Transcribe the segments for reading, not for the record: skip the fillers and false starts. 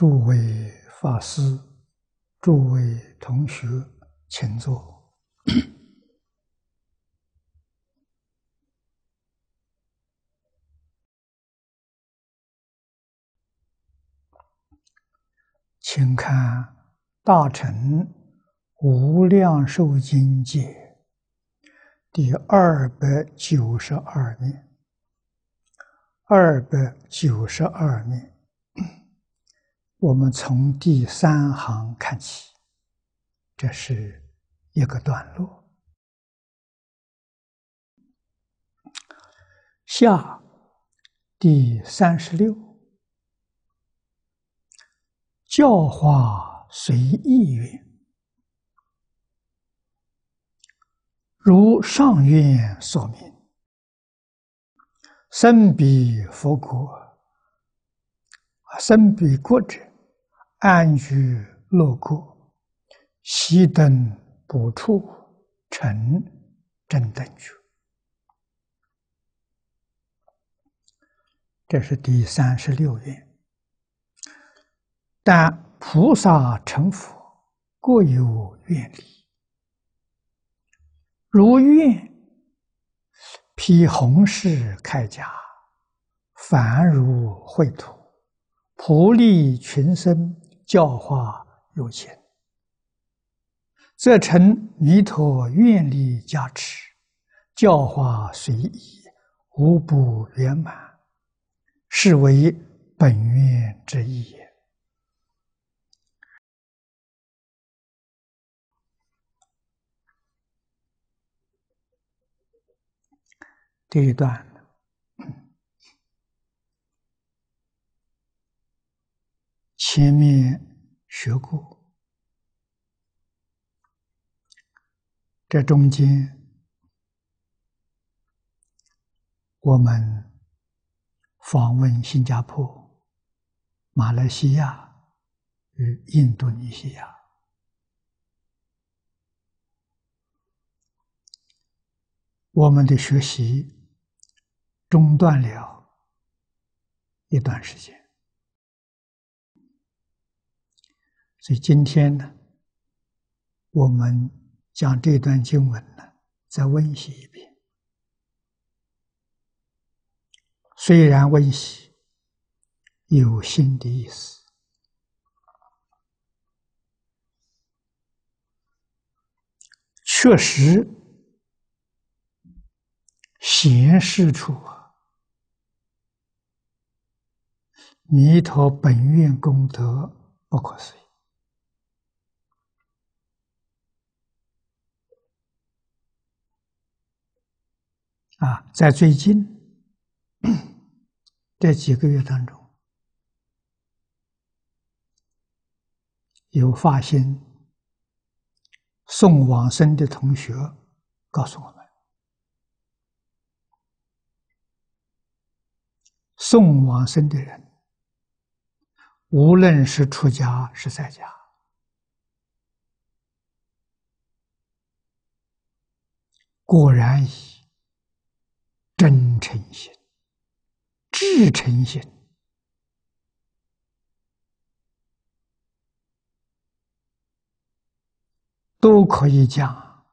诸位法师、诸位同学，请坐。请看《大乘无量寿经解》第292面。292面，我们从第3行看起，这是一个段落。下第36，教化随意愿，如上愿所明，生彼佛国，生彼国者，安居乐国，悉等补处，成正等觉。这是第36愿。但菩萨成佛各有愿力，如愿披红饰铠甲，凡如秽土，普利群生，教化有情，则成弥陀愿力加持，教化随意，无不圆满，是为本愿之意也。这一段前面学过，这中间我们访问新加坡、马来西亚与印度尼西亚，我们的学习中断了一段时间，所以今天呢，我们将这段经文呢再温习一遍。虽然温习有新的意思，确实显示出弥陀本愿功德不可思议。在最近这几个月当中，有发心送往生的同学告诉我们，送往生的人，无论是出家是在家，果然以真诚心、至诚心都可以讲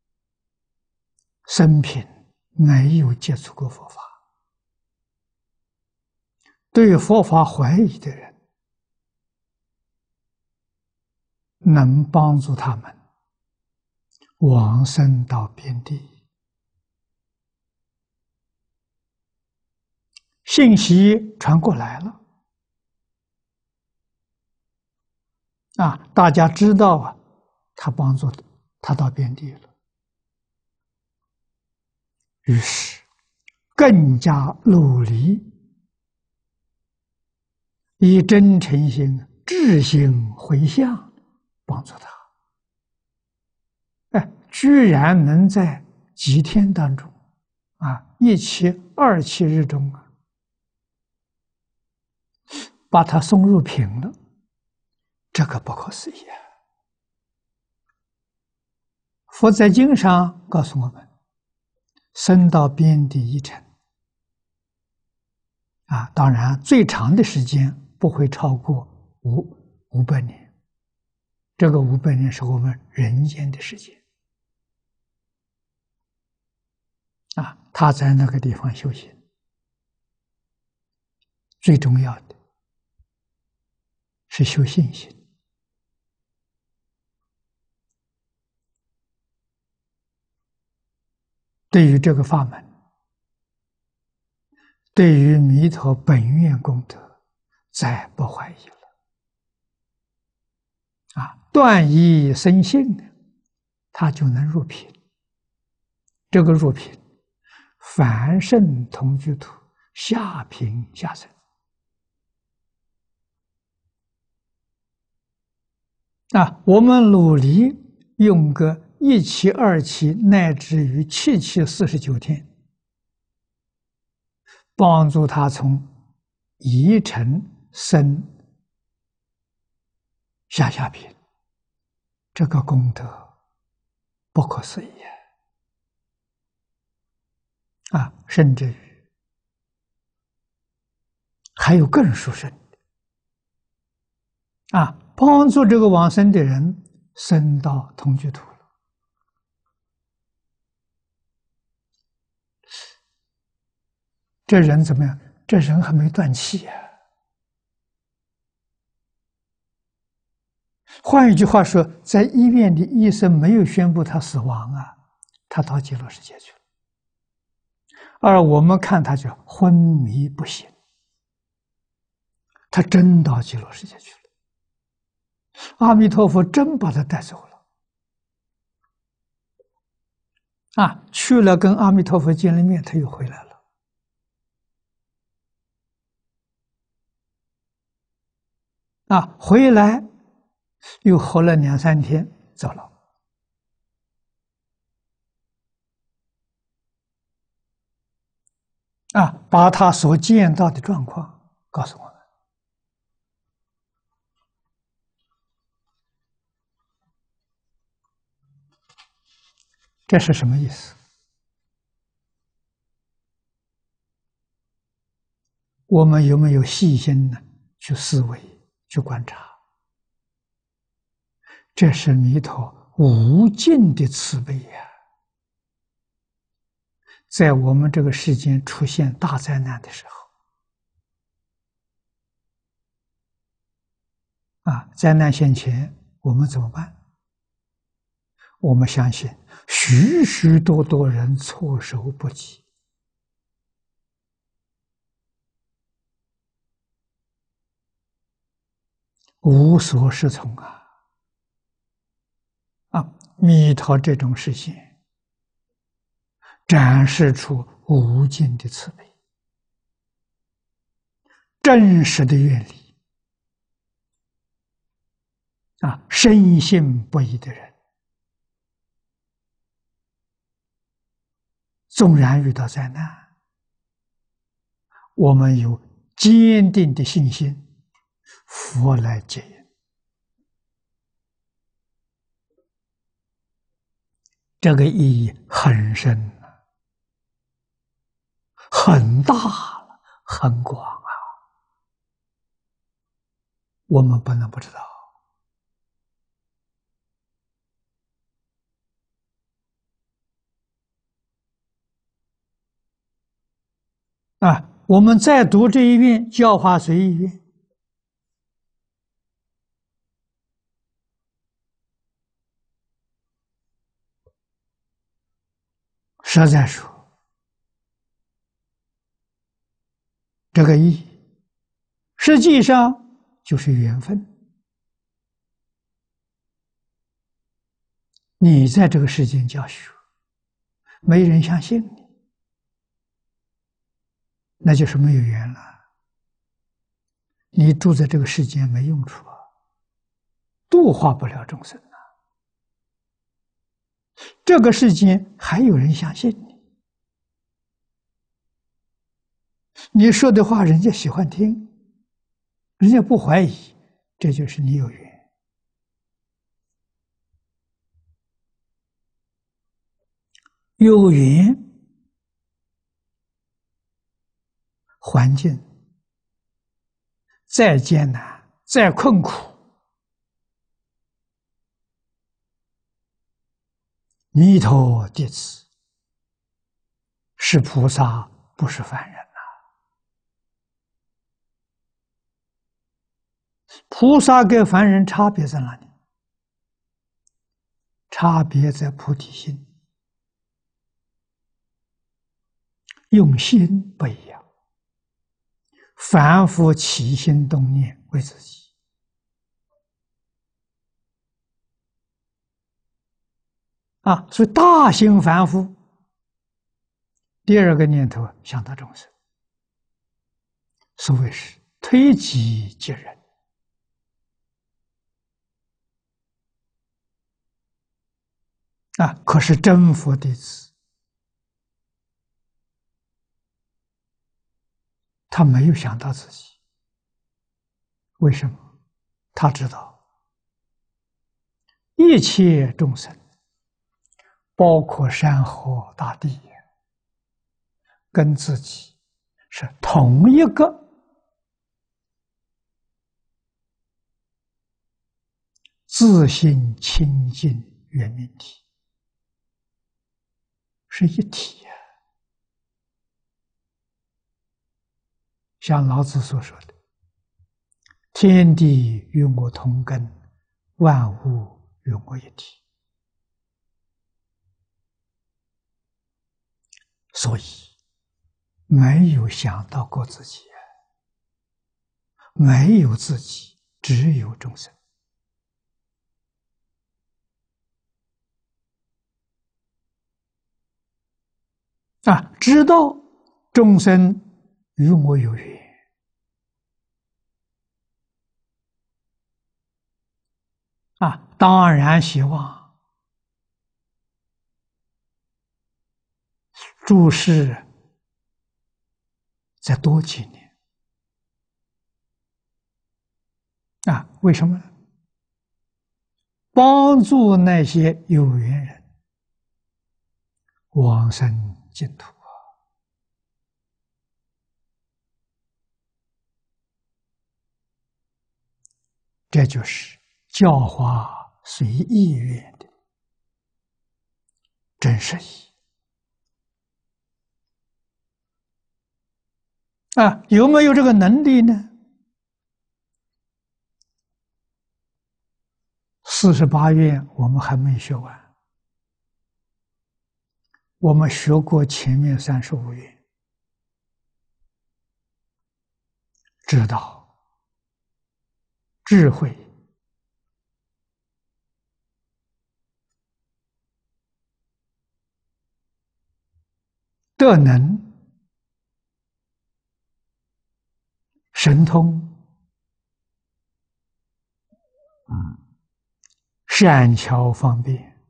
生平没有接触过佛法，对佛法怀疑的人，能帮助他们往生到边地。信息传过来了，大家知道他帮助他到边地了，于是更加努力，以真诚心、至心回向帮助他。居然能在几天当中1期、2期日中把他送入品了，这个不可思议啊！佛在经上告诉我们，生到边地一程当然最长的时间不会超过 500年，这个500年是我们人间的时间啊。他在那个地方修行，最重要的是修信心。对于这个法门，对于弥陀本愿功德，再不怀疑了。断疑生信呢，他就能入品。这个入品，凡圣同居土，下品下生。我们努力用个1期、2期，乃至于7期49天，帮助他从一尘生下品，这个功德不可思议甚至于还有更殊胜的帮助这个往生的人升到同居土了。这人怎么样？这人还没断气换一句话说，在医院里，医生没有宣布他死亡他到极乐世界去了。而我们看他就昏迷不醒，他真到极乐世界去了。阿弥陀佛真把他带走了去了跟阿弥陀佛见了面，他又回来了回来又活了2、3天走了把他所见到的状况告诉我们。这是什么意思？我们有没有细心呢？去思维，去观察？这是弥陀无尽的慈悲在我们这个世间出现大灾难的时候灾难现前，我们怎么办？我们相信许许多多人措手不及无所适从弥陀这种实现展示出无尽的慈悲，真实的愿力深信不疑的人，纵然遇到灾难，我们有坚定的信心，佛来接引。这个意义很深很大了，很广我们不能不知道我们再读这一遍《教化随意愿》，实在说，这个意义实际上就是缘分。你在这个世间教学，没人相信你，那就是没有缘了。你住在这个世间没用处度化不了众生这个世间还有人相信你，你说的话人家喜欢听，人家不怀疑，这就是你有缘。有缘，环境再艰难再困苦，弥陀弟子是菩萨，不是凡人呐。菩萨跟凡人差别在哪里？差别在菩提心，用心不一样。凡夫起心动念为自己，所以大心凡夫，第二个念头想到众生，所谓是推己及人。可是真佛弟子，他没有想到自己，为什么？他知道一切众生，包括山河大地，跟自己是同一个自性清净圆明体，是一体呀。像老子所说的：“天地与我同根，万物与我一体。”所以没有想到过自己，没有自己，只有众生。知道众生与我有缘，当然希望诸事再多几年。为什么呢？帮助那些有缘人往生净土。这就是教化随意愿的真实意义。有没有这个能力呢？48愿我们还没学完，我们学过前面35愿，知道智慧、德能、神通、善巧方便，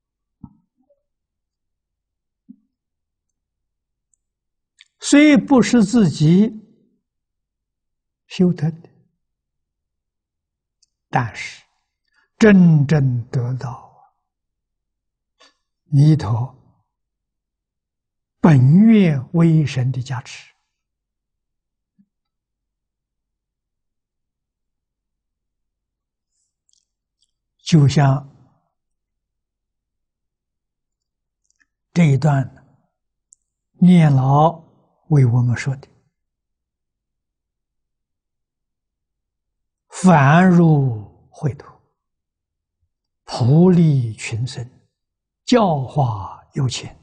虽不是自己修得的，但是真正得到弥陀本愿威神的加持。就像这一段念老为我们说的：“凡入秽土，普利群生，教化有情，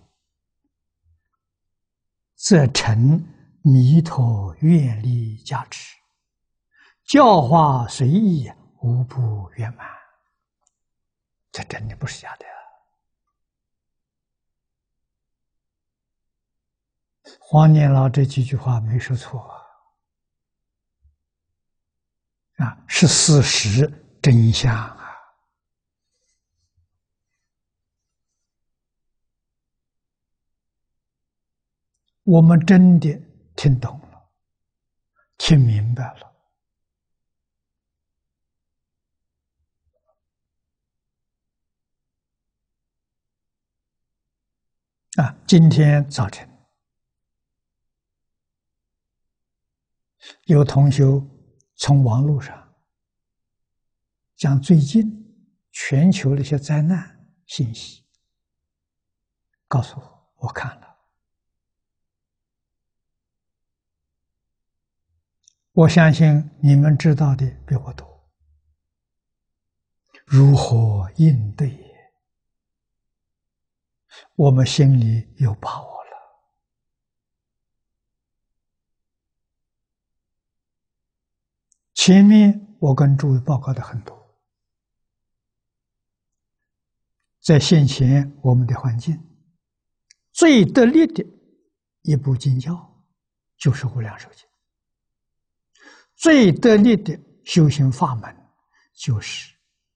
则成弥陀愿力加持，教化随意，无不圆满。”这真的不是假的。黄念老这几句话没说错是事实真相我们真的听懂了，听明白了。今天早晨有同学从网络上将最近全球的一些灾难信息告诉我，我看了。我相信你们知道的比我多，如何应对，我们心里有把握了。前面我跟诸位报告的很多，在现前我们的环境，最得力的一部经教就是《无量寿经》，最得力的修行法门就是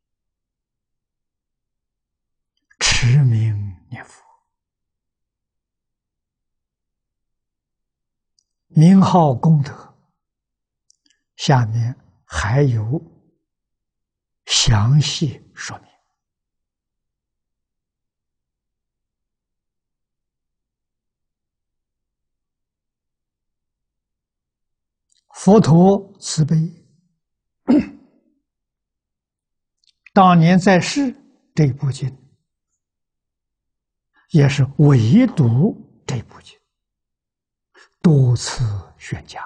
持名念佛，名号功德，下面还有详细说明。佛陀慈悲，当年在世这部经也是唯独这部经多次宣讲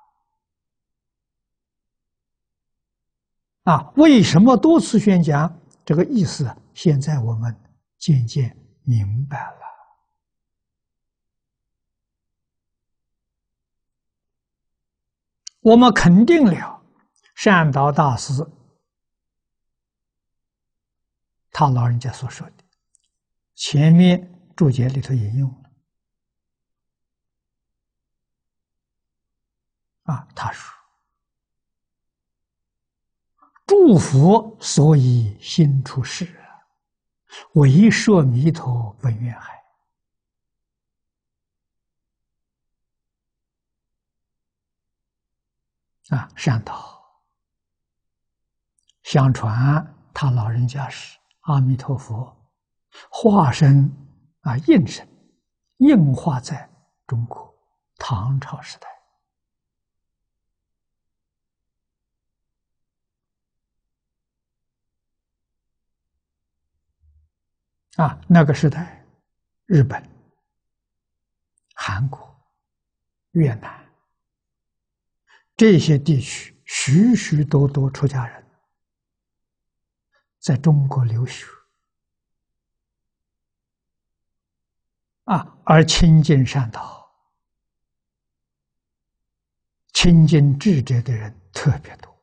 为什么多次宣讲？这个意思现在我们渐渐明白了。我们肯定了善导大师他老人家所说的，前面注解里头引用了他说：“诸佛所以心出世，为摄弥陀本愿海。”善导，相传他老人家是阿弥陀佛化身应身，应化在中国唐朝时代。那个时代，日本、韩国、越南这些地区许许多多出家人在中国留学而亲近善导、亲近智者的人特别多。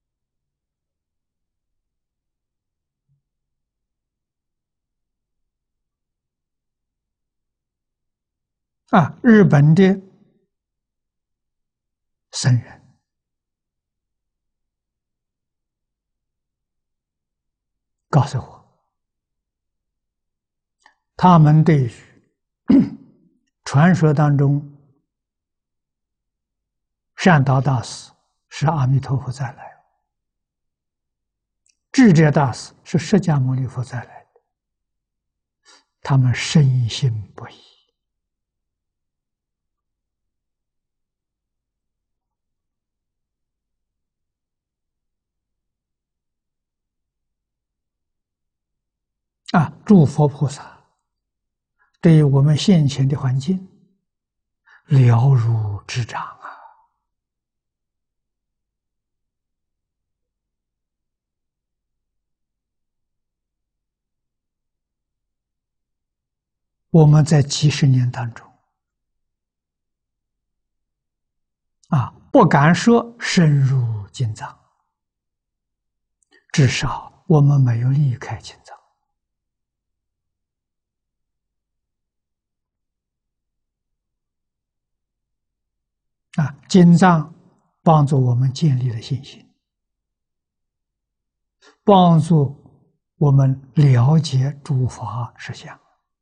日本的僧人告诉我，他们对于传说当中善导大师是阿弥陀佛再来，智者大师是释迦牟尼佛再来的，他们深信不疑。诸佛菩萨对于我们现前的环境了如指掌我们在几十年当中不敢说深入经藏，至少我们没有离开经藏。经藏帮助我们建立了信心，帮助我们了解诸法实相，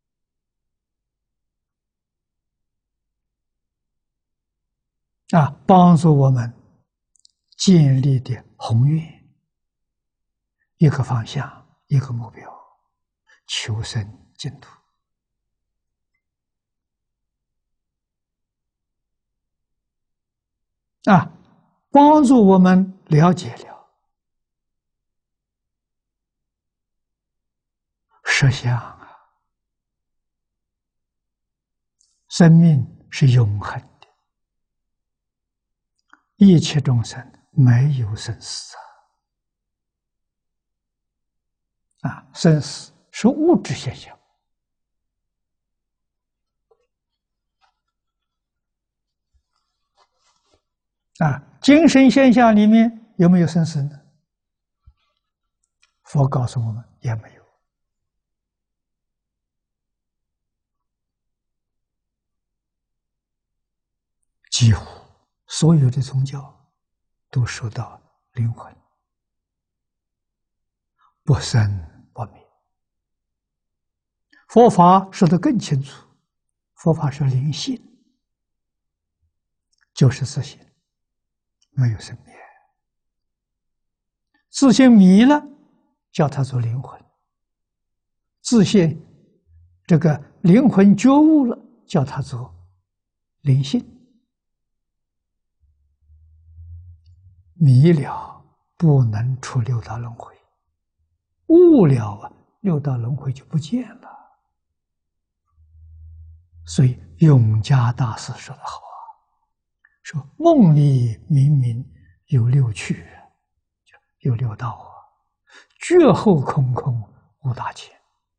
帮助我们建立的宏愿，一个方向，一个目标，求生净土。帮助我们了解了实相啊，生命是永恒的，一切众生没有生死生死是物质现象精神现象里面有没有生死呢？佛告诉我们也没有。几乎所有的宗教都说到灵魂不生不灭，佛法说得更清楚，佛法说灵性就是自性，没有生灭。自性迷了，叫它做灵魂；自性这个灵魂觉悟了，叫它做灵性。迷了不能出六道轮回，悟了六道轮回就不见了。所以永嘉大师说得好说梦里明明有六趣，有六道觉后空空无大千。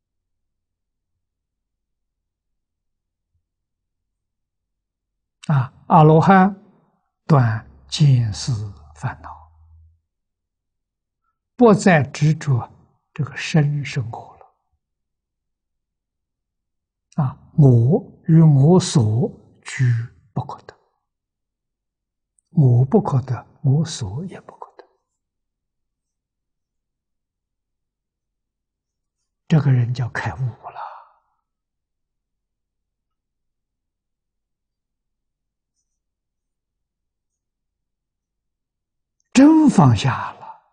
阿罗汉断见思烦恼，不再执着这个生活了。我与我所俱不可得，我不可得，我所也不可得。这个人叫开悟了。真放下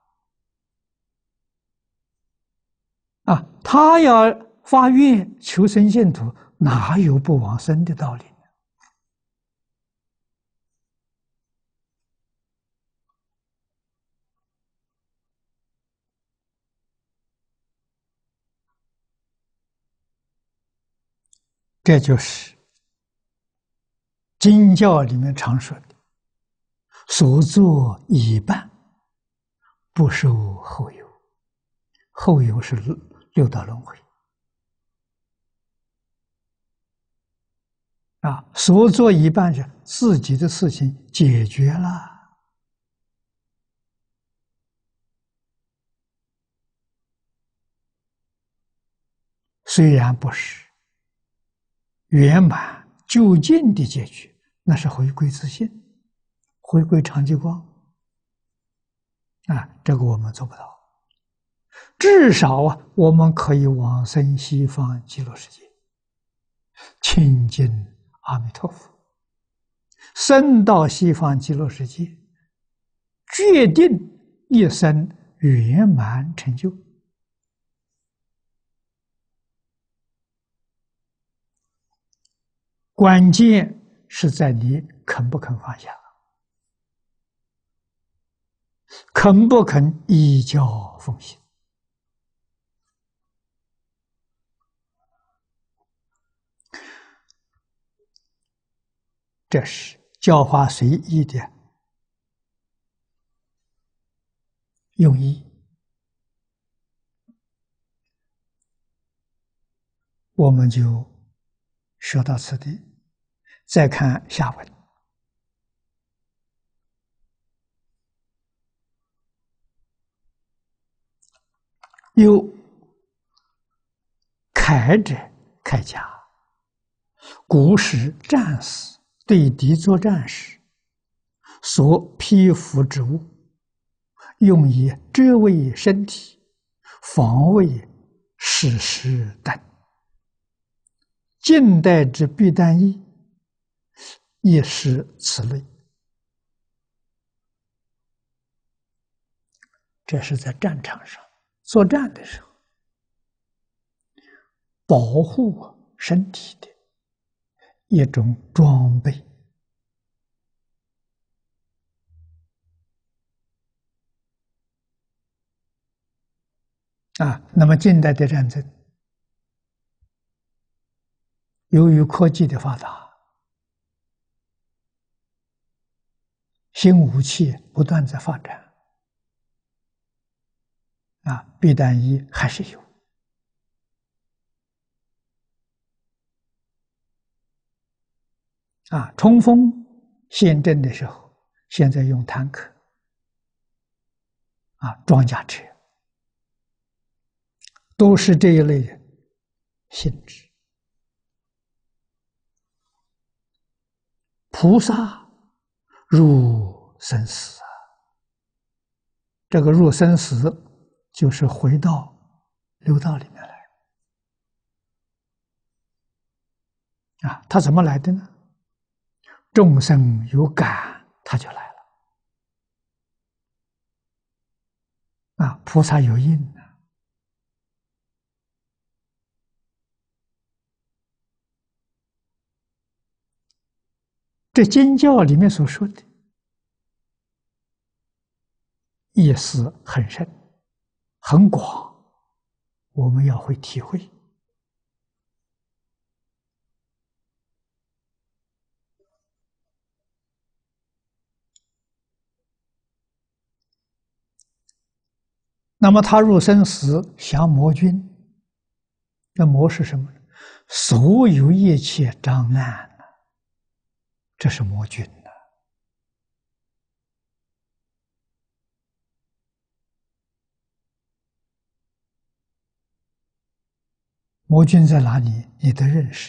了他要发愿求生净土，哪有不往生的道理呢？这就是经教里面常说的所作已办，不受后有。后有是六道轮回所作已办是自己的事情解决了。虽然不是圆满究竟的解决，那是回归自性，回归常寂光这个我们做不到。至少我们可以往生西方极乐世界，亲近阿弥陀佛，生到西方极乐世界，决定一生圆满成就。关键是在你肯不肯放下，肯不肯依教奉行。这是教化随意的用意。我们就说到此地，再看下文。有铠者铠甲，古时战士对敌作战时所披服之物，用以遮卫身体，防卫矢石等。近代之避弹衣亦是此类。这是在战场上作战的时候，保护身体的一种装备那么近代的战争由于科技的发达，新武器不断在发展，避弹衣还是有。冲锋陷阵的时候，现在用坦克，装甲车，都是这一类的性质。菩萨入生死这个入生死就是回到六道里面来他怎么来的呢？众生有感，他就来了菩萨有应这经教里面所说的意思很深很广，我们要会体会。那么他入生死降魔君，那魔是什么呢？所有一切障碍，这是魔君魔君在哪里？你得认识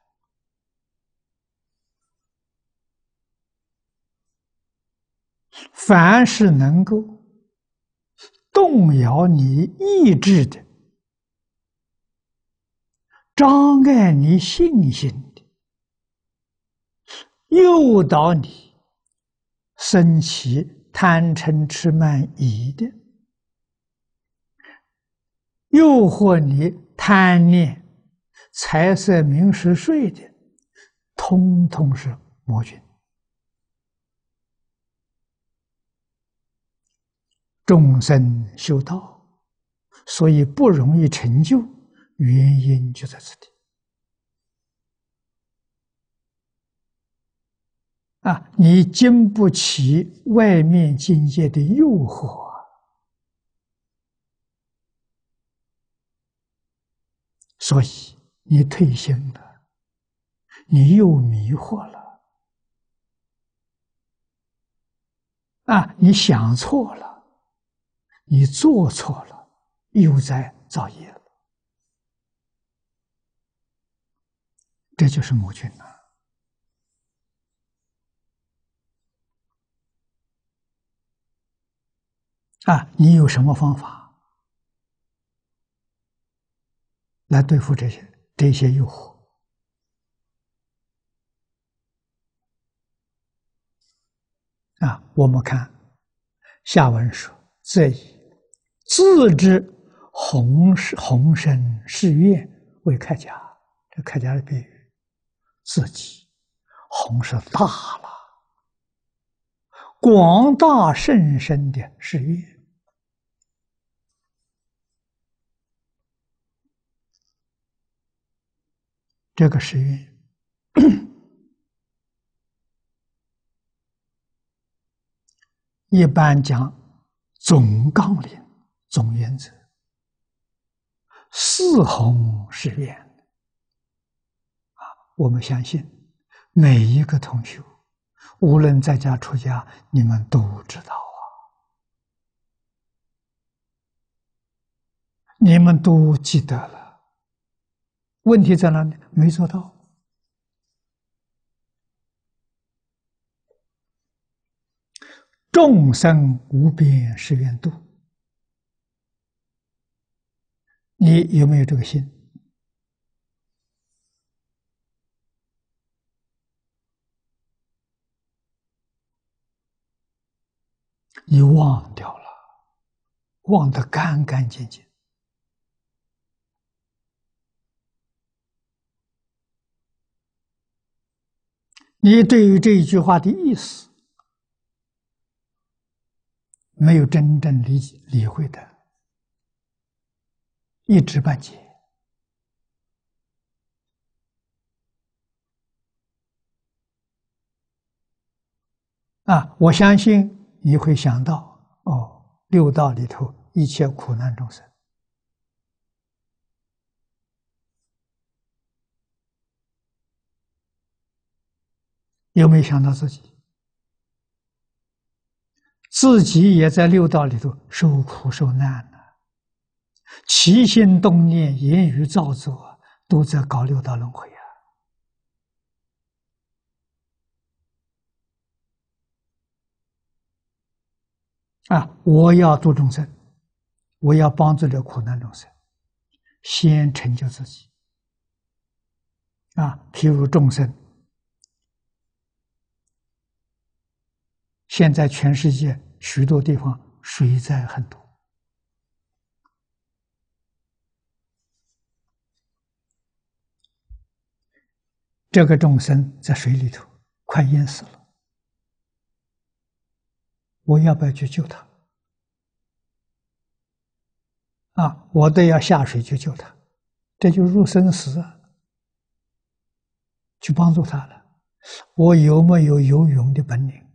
凡是能够动摇你意志的、障碍你信心的、诱导你生起贪嗔痴慢疑的、诱惑你贪念财色名食睡的，通通是魔君。众生修道，所以不容易成就，原因就在这里你经不起外面境界的诱惑所以你退心了，你又迷惑了你想错了，你做错了，又在造业了，这就是魔君你有什么方法来对付这些诱惑？我们看下文说：“则以自知宏深誓愿为铠甲。”这铠甲的比喻，自己宏是大了，广大甚深的誓愿。这个誓愿一般讲总纲领、总原则，四弘誓愿我们相信每一个同学，无论在家出家，你们都知道你们都记得了。问题在哪里？没做到。众生无边誓愿度，你有没有这个心？你忘掉了，忘得干干净净。你对于这一句话的意思没有真正理会的，一知半解我相信你会想到，六道里头一切苦难众生，有没有想到自己？自己也在六道里头受苦受难呢，起心动念、言语造作，都在搞六道轮回我要度众生，我要帮助了苦难众生，先成就自己譬如众生，现在全世界许多地方水灾很多，这个众生在水里头快淹死了，我要不要去救他？我都要下水去救他，这就入生死去帮助他了。我有没有游泳的本领？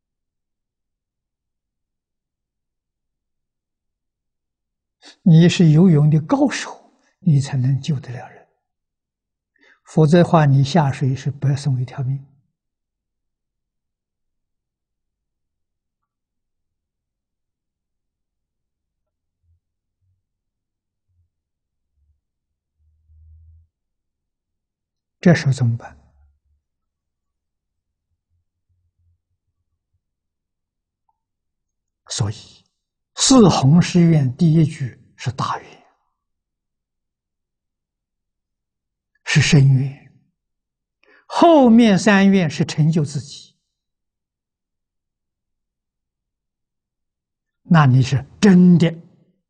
你是游泳的高手，你才能救得了人，否则的话，你下水是白送一条命。这时候怎么办？所以，四弘誓愿第一句是大愿，是深愿，后面三愿是成就自己。那你是真的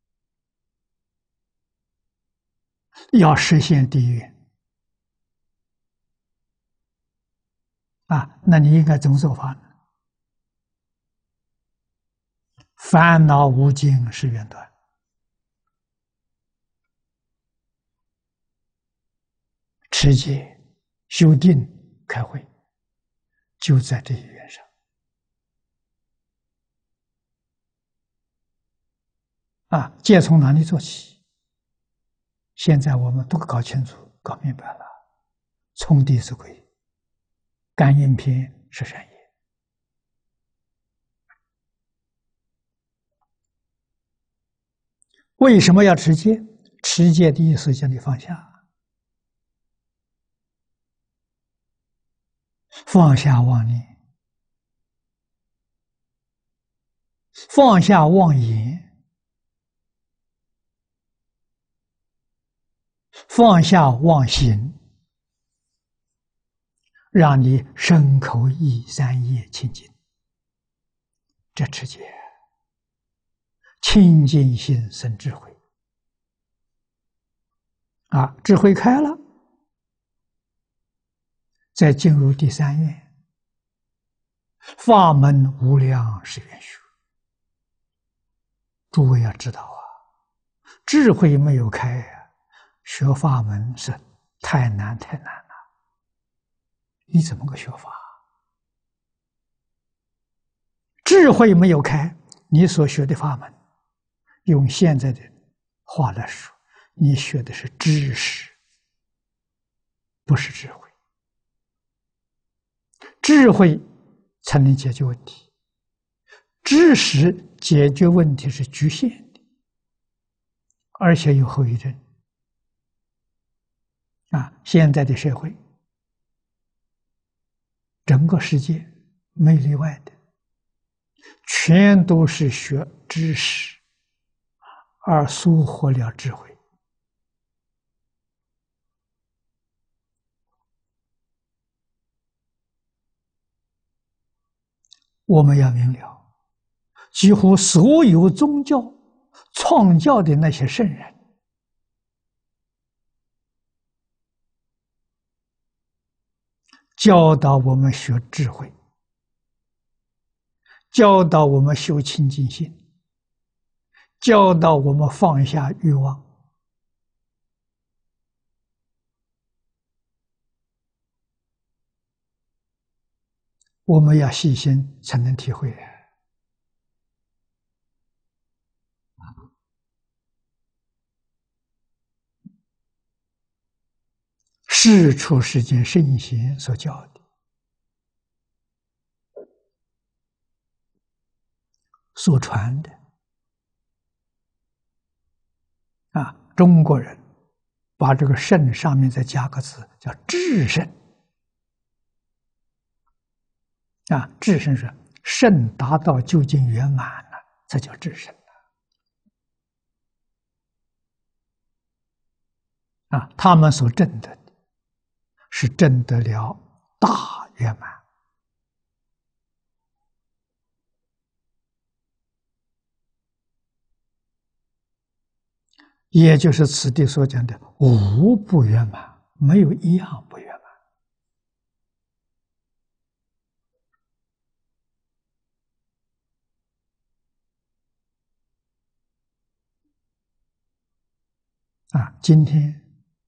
要实现第一愿那你应该怎么做法呢？烦恼无尽是愿断，持戒、修定、开会，就在这一愿上戒从哪里做起？现在我们都搞清楚、搞明白了。从《弟子规》，感应篇是善业。为什么要持戒？持戒的意思叫你放下，放下妄念，放下妄言，放下妄行，让你身口意三业清净。这持戒，清净心生智慧智慧开了，再进入第三愿，法门无量是愿学。诸位要知道智慧没有开学法门是太难太难了。你怎么个学法？智慧没有开，你所学的法门，用现在的话来说，你学的是知识，不是智慧。智慧才能解决问题，知识解决问题是局限的，而且有后遗症现在的社会，整个世界没例外的，全都是学知识而疏忽了智慧。我们要明了，几乎所有宗教创教的那些圣人，教导我们学智慧，教导我们修清净心，教导我们放下欲望。 我们要细心才能体会。世出世间圣贤所教的，所传的中国人把这个圣上面再加个字，叫至圣。至圣是圣达到究竟圆满了，才叫至圣。他们所证得的是证得了大圆满，也就是此地所讲的无不圆满，没有一样不圆满。今天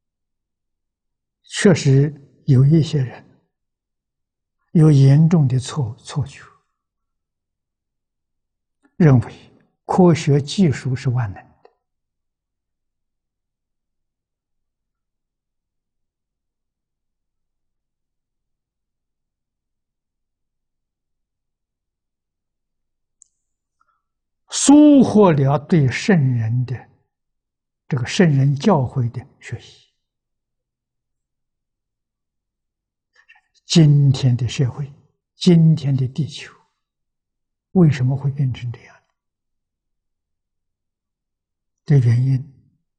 确实有一些人有严重的错觉，认为科学技术是万能的。疏忽了对圣人的这个圣人教诲的学习。今天的社会，今天的地球，为什么会变成这样？这原因，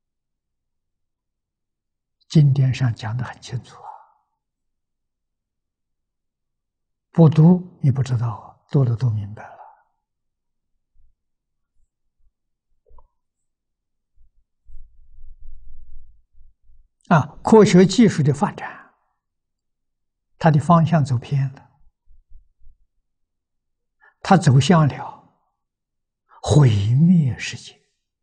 经典上讲得很清楚不读你不知道，读了都明白了。科学技术的发展，它的方向走偏了，它走向了毁灭世界。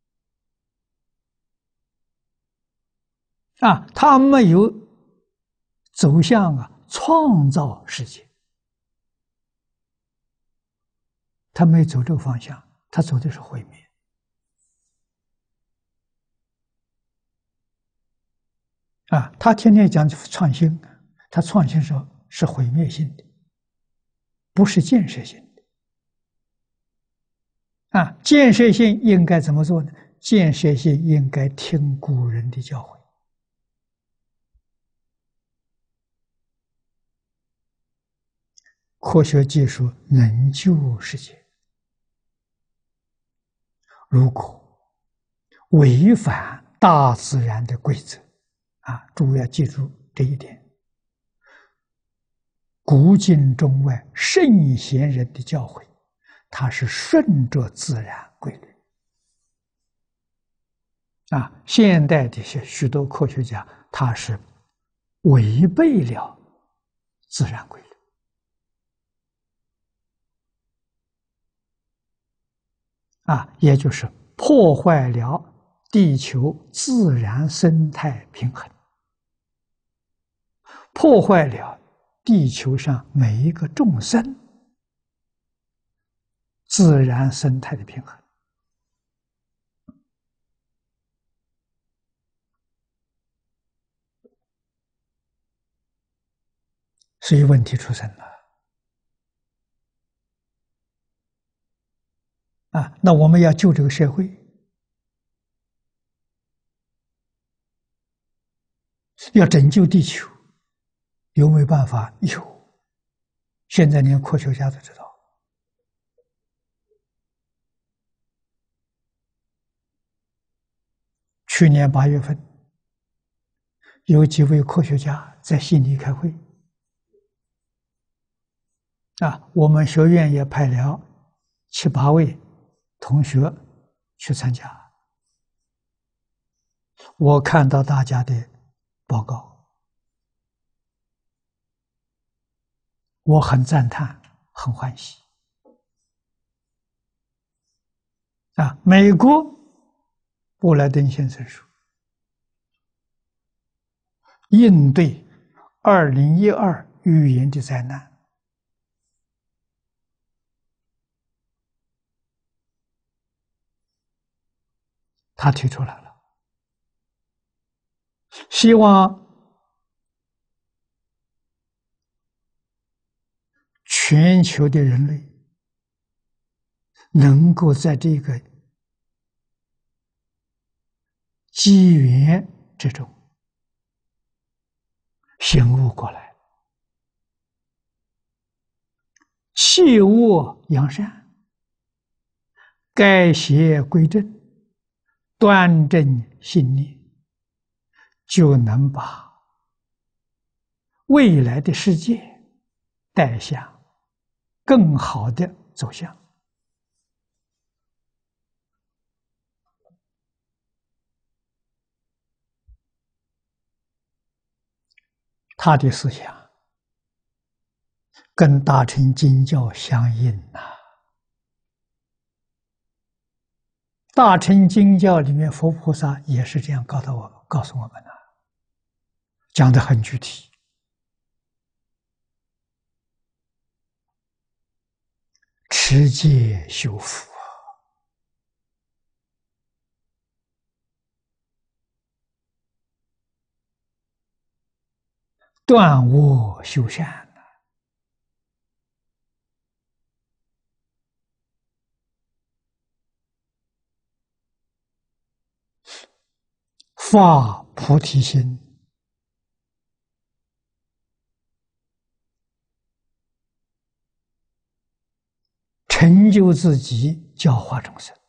它没有走向创造世界，它没走这个方向，它走的是毁灭。他天天讲创新，他创新是毁灭性的，不是建设性的。建设性应该怎么做呢？建设性应该听古人的教诲。科学技术能救世界，如果违反大自然的规则，诸位要记住这一点。古今中外圣贤人的教诲，它是顺着自然规律。现代的许多科学家，他是违背了自然规律。也就是破坏了地球自然生态平衡，破坏了地球上每一个众生自然生态的平衡，所以问题出生了。那我们要救这个社会，要拯救地球，有没有办法？有，现在连科学家都知道。去年8月份，有几位科学家在悉尼开会，我们学院也派了7、8位同学去参加。我看到大家的报告，我很赞叹，很欢喜。美国布莱登先生说，应对2012预言的灾难， 他提出来了，希望全球的人类能够在这个机缘之中醒悟过来，弃恶扬善，改邪归正，端正信念，就能把未来的世界带向更好的走向。他的思想跟大乘经教相应呐。大乘经教里面，佛菩萨也是这样告诉我们的，讲得很具体。持戒修福，断恶修善，发菩提心，成就自己，教化众生。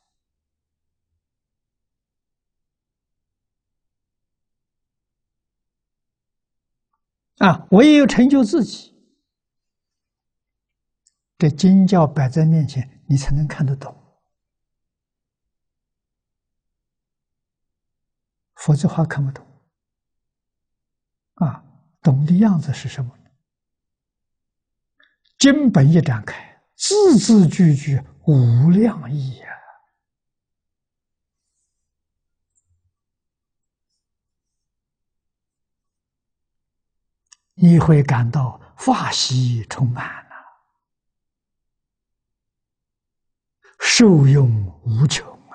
唯有成就自己，这经教摆在面前，你才能看得懂，否则话看不懂。懂的样子是什么呢？经本一展开，字字句句无量义呀！你会感到法喜充满了，受用无穷啊！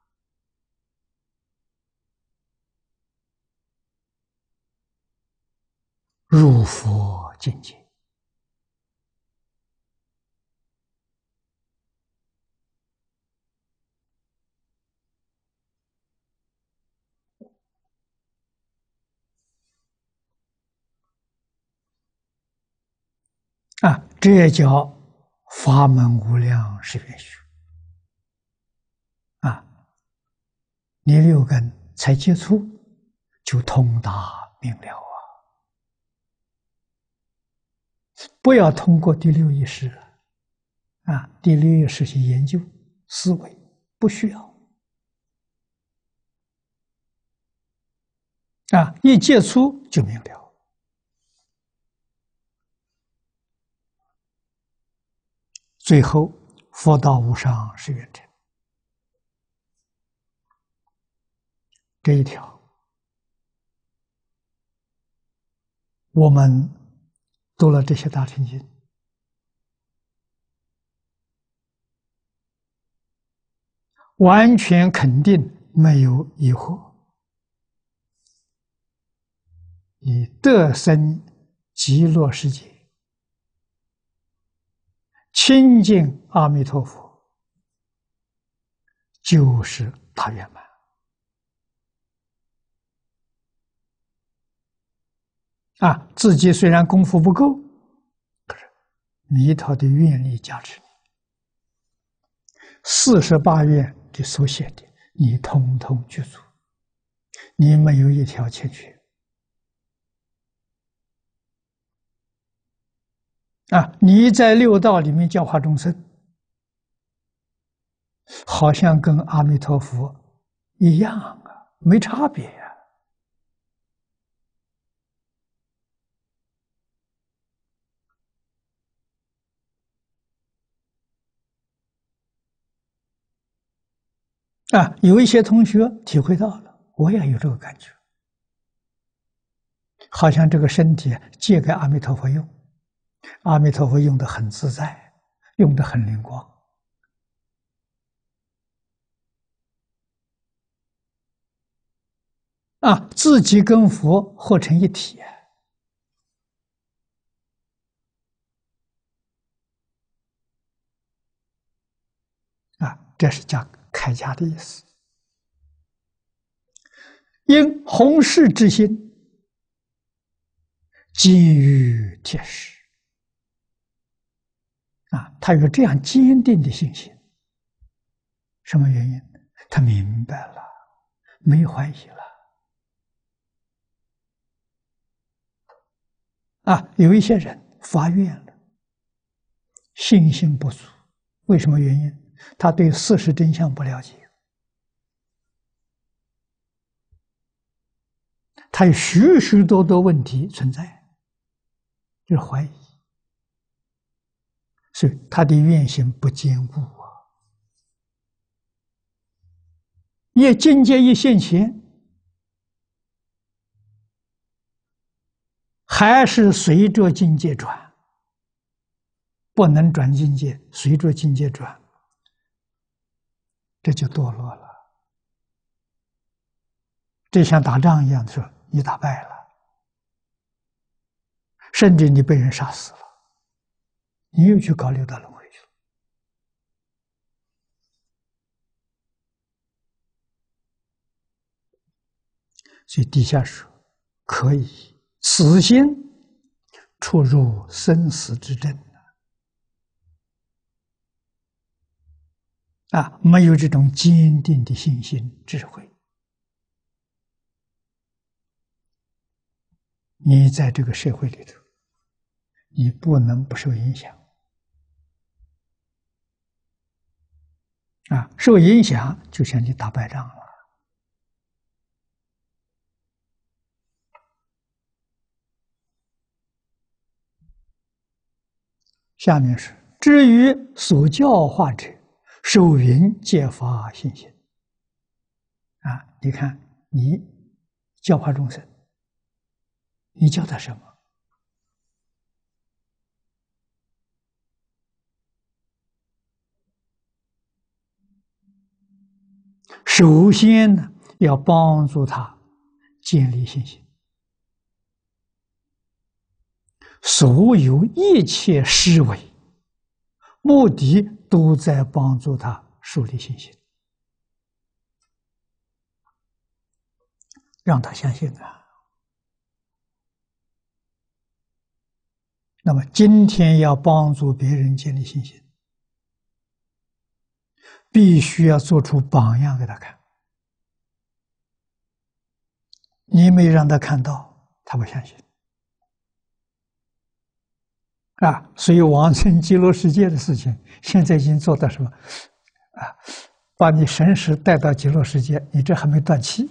入佛境界。这也叫法门无量是愿虚。你六根才接触，就通达明了啊！不要通过第六意识第六意识去研究思维，不需要一接触就明了。最后，佛道无上是圆成。这一条，我们读了这些大乘经，完全肯定没有疑惑，你得生极乐世界，亲近阿弥陀佛，就是大圆满。自己虽然功夫不够，可是弥陀的愿力加持你，48愿的所写的，你通通具足，你没有一条欠缺。你在六道里面教化众生，好像跟阿弥陀佛一样没差别有一些同学体会到了，我也有这个感觉，好像这个身体借给阿弥陀佛用，阿弥陀佛用得很自在，用得很灵光。 自己跟佛合成一体这是讲开家的意思。因弘誓之心，坚于铁石他有这样坚定的信心。什么原因？他明白了，没怀疑了。有一些人发愿了，信心不足，为什么原因？他对事实真相不了解，他有许许多多问题存在，就是怀疑，所以他的愿心不坚固业境界一现前，还是随着境界转，不能转境界，随着境界转，这就堕落了。这像打仗一样的说，你打败了，甚至你被人杀死了，你又去搞六道轮回去了。所以底下说，可以此心出入生死之争没有这种坚定的信心智慧，你在这个社会里头，你不能不受影响受影响就像你打败仗了。下面是至于所教化者，受云皆发信心你看你教化众生，你教他什么？首先呢，要帮助他建立信心。所有一切施为，目的都在帮助他树立信心，让他相信那么今天要帮助别人建立信心，必须要做出榜样给他看。你没让他看到，他不相信所以往生极乐世界的事情，现在已经做到什么把你神识带到极乐世界，你这还没断气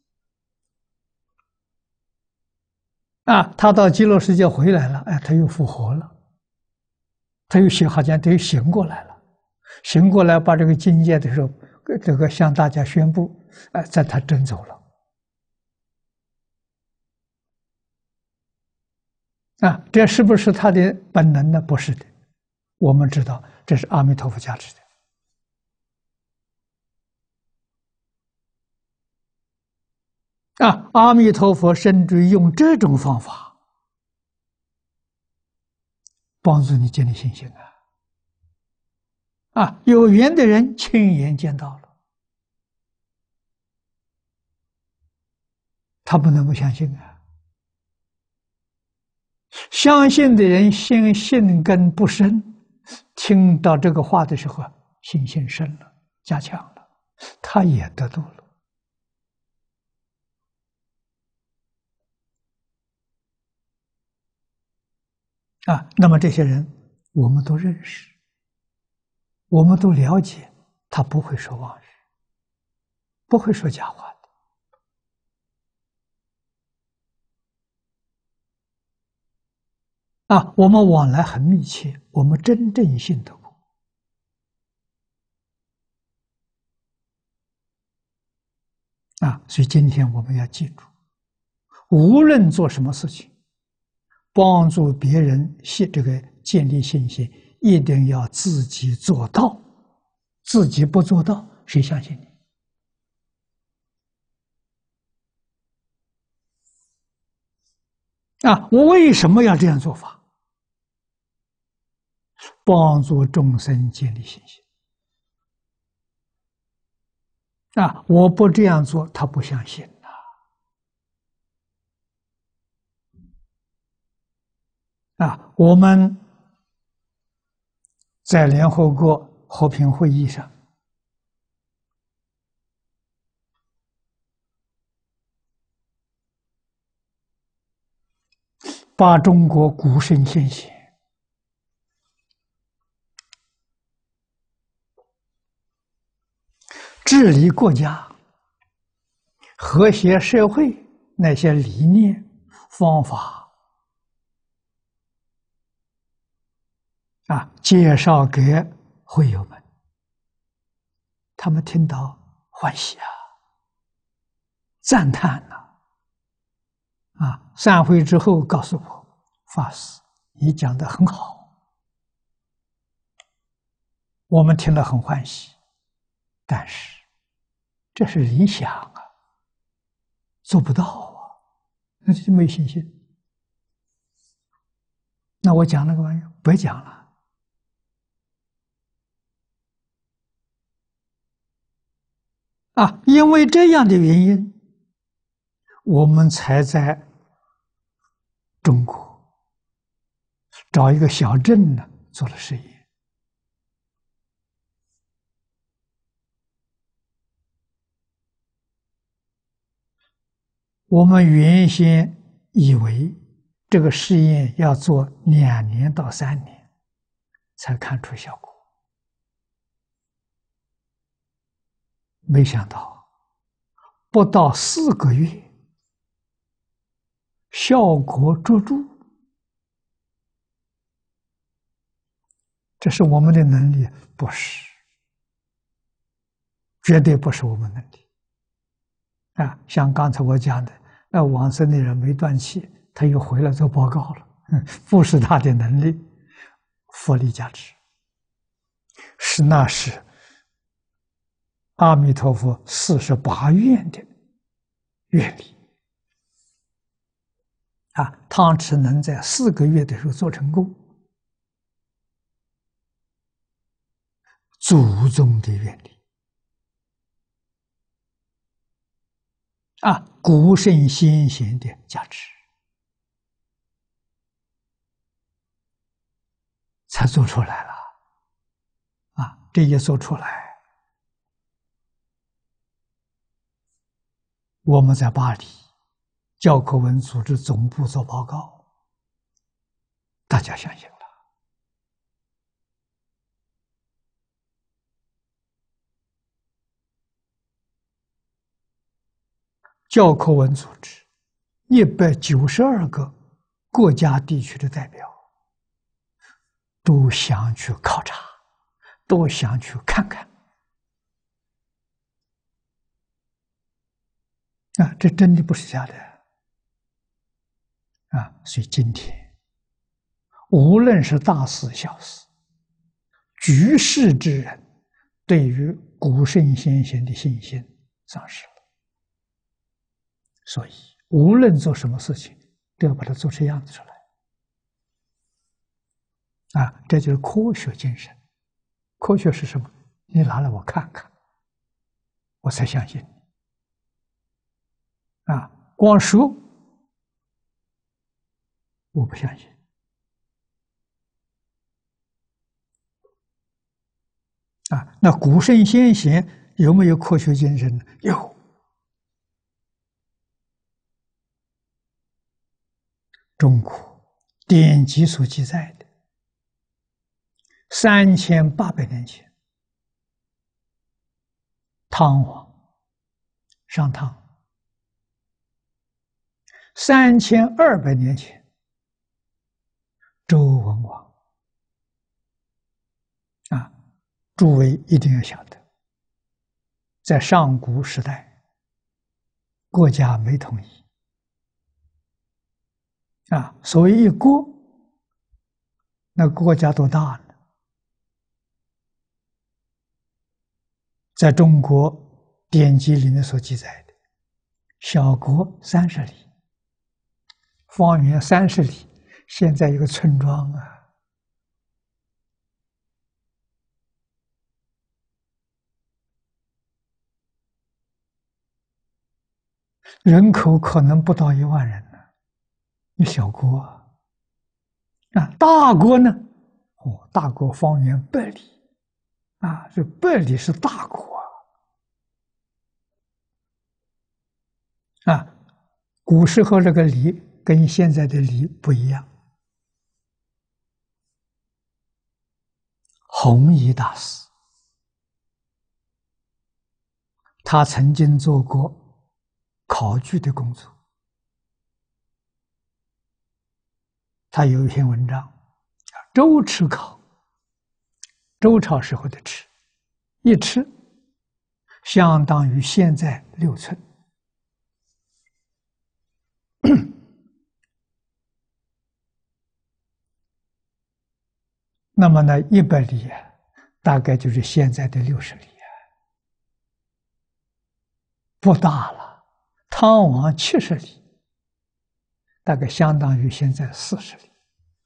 他到极乐世界回来了，他又复活了，他又好像他又醒过来了，醒过来把这个境界的时候，这个向大家宣布，在他真走了这是不是他的本能呢？不是的，我们知道这是阿弥陀佛加持的阿弥陀佛甚至用这种方法帮助你建立信心有缘的人亲眼见到了，他不能不相信相信的人信根不深，听到这个话的时候信心深了，加强了，他也得度了那么这些人我们都认识，我们都了解，他不会说妄语，不会说假话我们往来很密切，我们真正信得过所以今天我们要记住，无论做什么事情，帮助别人建立信心，一定要自己做到，自己不做到，谁相信你我为什么要这样做法？帮助众生建立信心。我不这样做，他不相信我们在联合国和平会议上，把中国古圣先贤治理国家、和谐社会那些理念、方法介绍给会友们，他们听到欢喜赞叹散会之后告诉我，法师，你讲得很好，我们听了很欢喜，但是这是理想做不到那就没信心。那我讲那个玩意儿白讲了因为这样的原因，我们才在中国找一个小镇做了实验。我们原先以为这个试验要做2年到3年才看出效果，没想到不到4个月，效果卓著。这是我们的能力？不是，绝对不是我们能力像刚才我讲的，那往生的人没断气，他又回来做报告了，不是他的能力，佛力加持，那是阿弥陀佛48愿的愿力汤池能在4个月的时候做成功，祖宗的愿力古圣先贤的加持，才做出来了这一做出来，我们在巴黎教科文组织总部做报告，大家相信了。教科文组织192个国家地区的代表都想去考察，都想去看看这真的不是假的所以今天无论是大事小事，居士之人对于古圣先贤的信心丧失了，所以无论做什么事情都要把它做出样子出来这就是科学精神。科学是什么？你拿来我看看，我才相信你光说我不相信那古圣先贤有没有科学精神呢？有。中国典籍所记载的3800年前，汤王上汤；3200年前，周文王诸位一定要晓得，在上古时代，国家没统一所谓一国，那国家多大呢？在中国典籍里面所记载的，小国30里， 方圆30里，现在一个村庄啊，人口可能不到1万人呢，一小国啊。大国呢？哦，大国方圆100里啊，这100里是大国啊。古时候这个里跟现在的里不一样。弘一大师，他曾经做过考据的工作，他有一篇文章叫周吃考，周朝时候的吃，一吃相当于现在6寸。那么呢，100里啊，大概就是现在的60里啊，不大了。汤王70里，大概相当于现在40里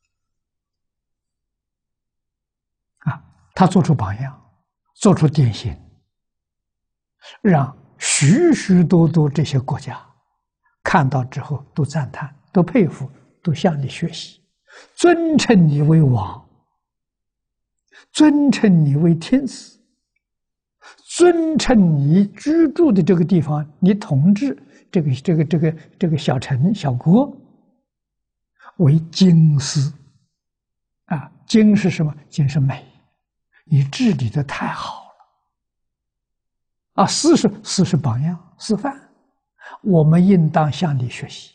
啊。他做出榜样，做出典型，让许许多多这些国家看到之后都赞叹、都佩服、都向你学习，尊称你为王，尊称你为天子，尊称你居住的这个地方，你统治这个小城小国为京师啊。京是什么？京是美，你治理的太好了啊。师是榜样示范，我们应当向你学习。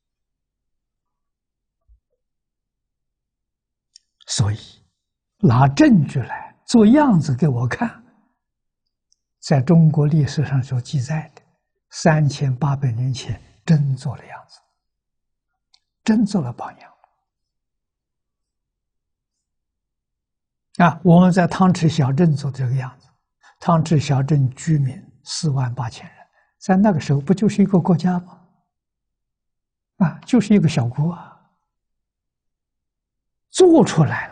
所以拿证据来做样子给我看，在中国历史上所记载的3800年前真做了样子，真做了榜样啊。我们在汤池小镇做这个样子，汤池小镇居民48000人，在那个时候不就是一个国家吗？啊，就是一个小国啊，做出来了。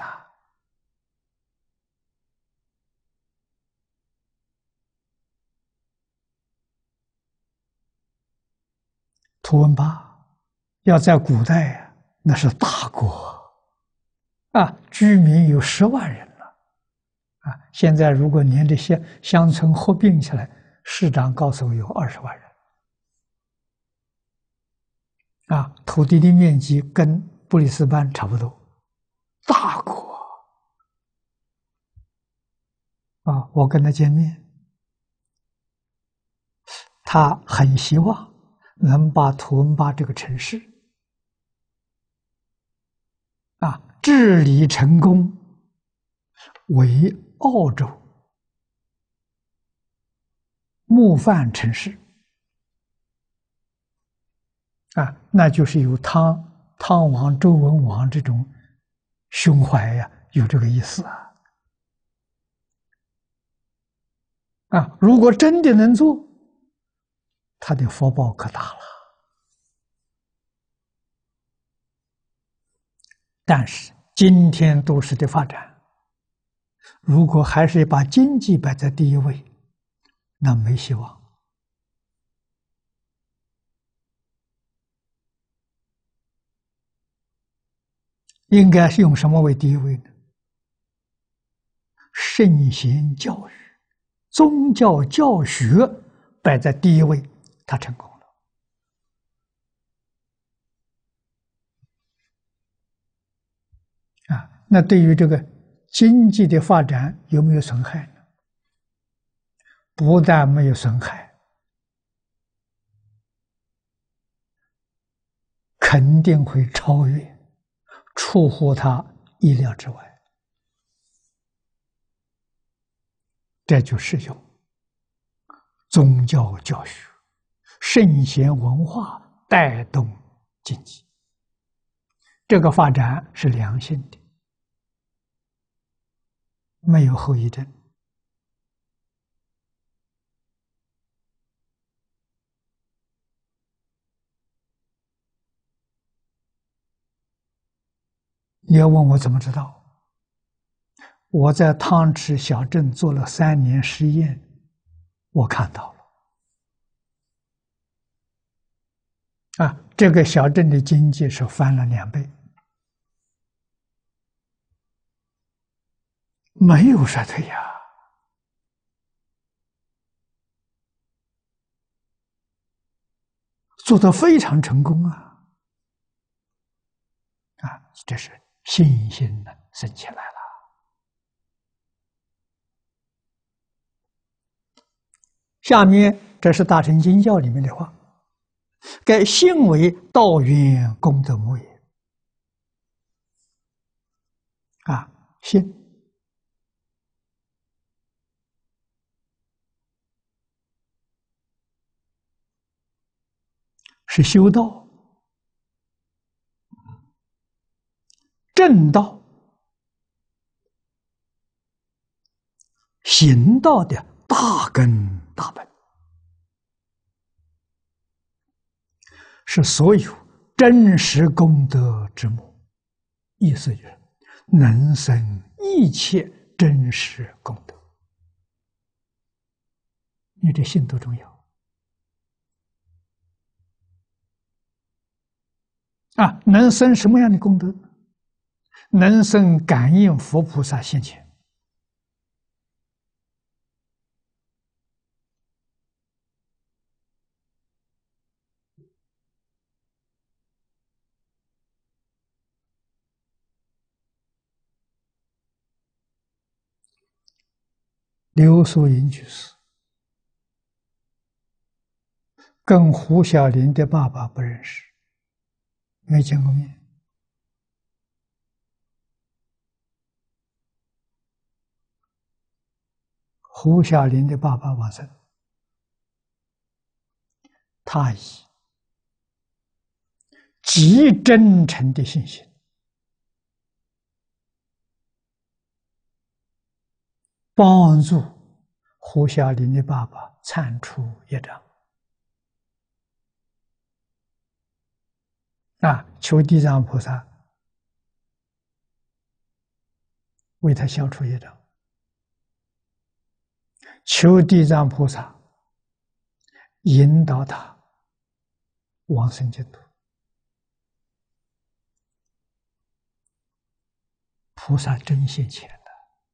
图文巴要在古代啊，那是大国啊，居民有10万人了啊。现在如果连这些乡村合并起来，市长告诉我有20万人啊，土地的面积跟布里斯班差不多，大国啊。我跟他见面，他很希望能把图文巴这个城市啊治理成功，为澳洲模范城市啊。那就是有汤王、周文王这种胸怀呀，有这个意思啊。啊，如果真的能做，他的福报可大了。但是今天都市的发展，如果还是把经济摆在第一位，那没希望。应该是用什么为第一位呢？圣贤教育、宗教教学摆在第一位，他成功了啊。那对于这个经济的发展有没有损害呢？不但没有损害，肯定会超越，出乎他意料之外。这就是用宗教教学、圣贤文化带动经济，这个发展是良性的，没有后遗症。 你要问我怎么知道？我在汤池小镇做了3年实验，我看到了。这个小镇的经济是翻了2倍，没有衰退呀，做得非常成功啊！这是信心呢升起来了。下面这是大乘经教里面的话：“该信为道源功德母也。”信是修道、正道、行道的大根大本，是所有真实功德之母。意思就是能生一切真实功德。你这信多重要能生什么样的功德？能生感应佛菩萨现前。刘素云居士跟胡小林的爸爸不认识，没见过面。胡小林的爸爸往生，他以极真诚的信心帮助胡小林的爸爸铲除业障求地藏菩萨为他消除业障，求地藏菩萨引导他往生净土。菩萨真现前的，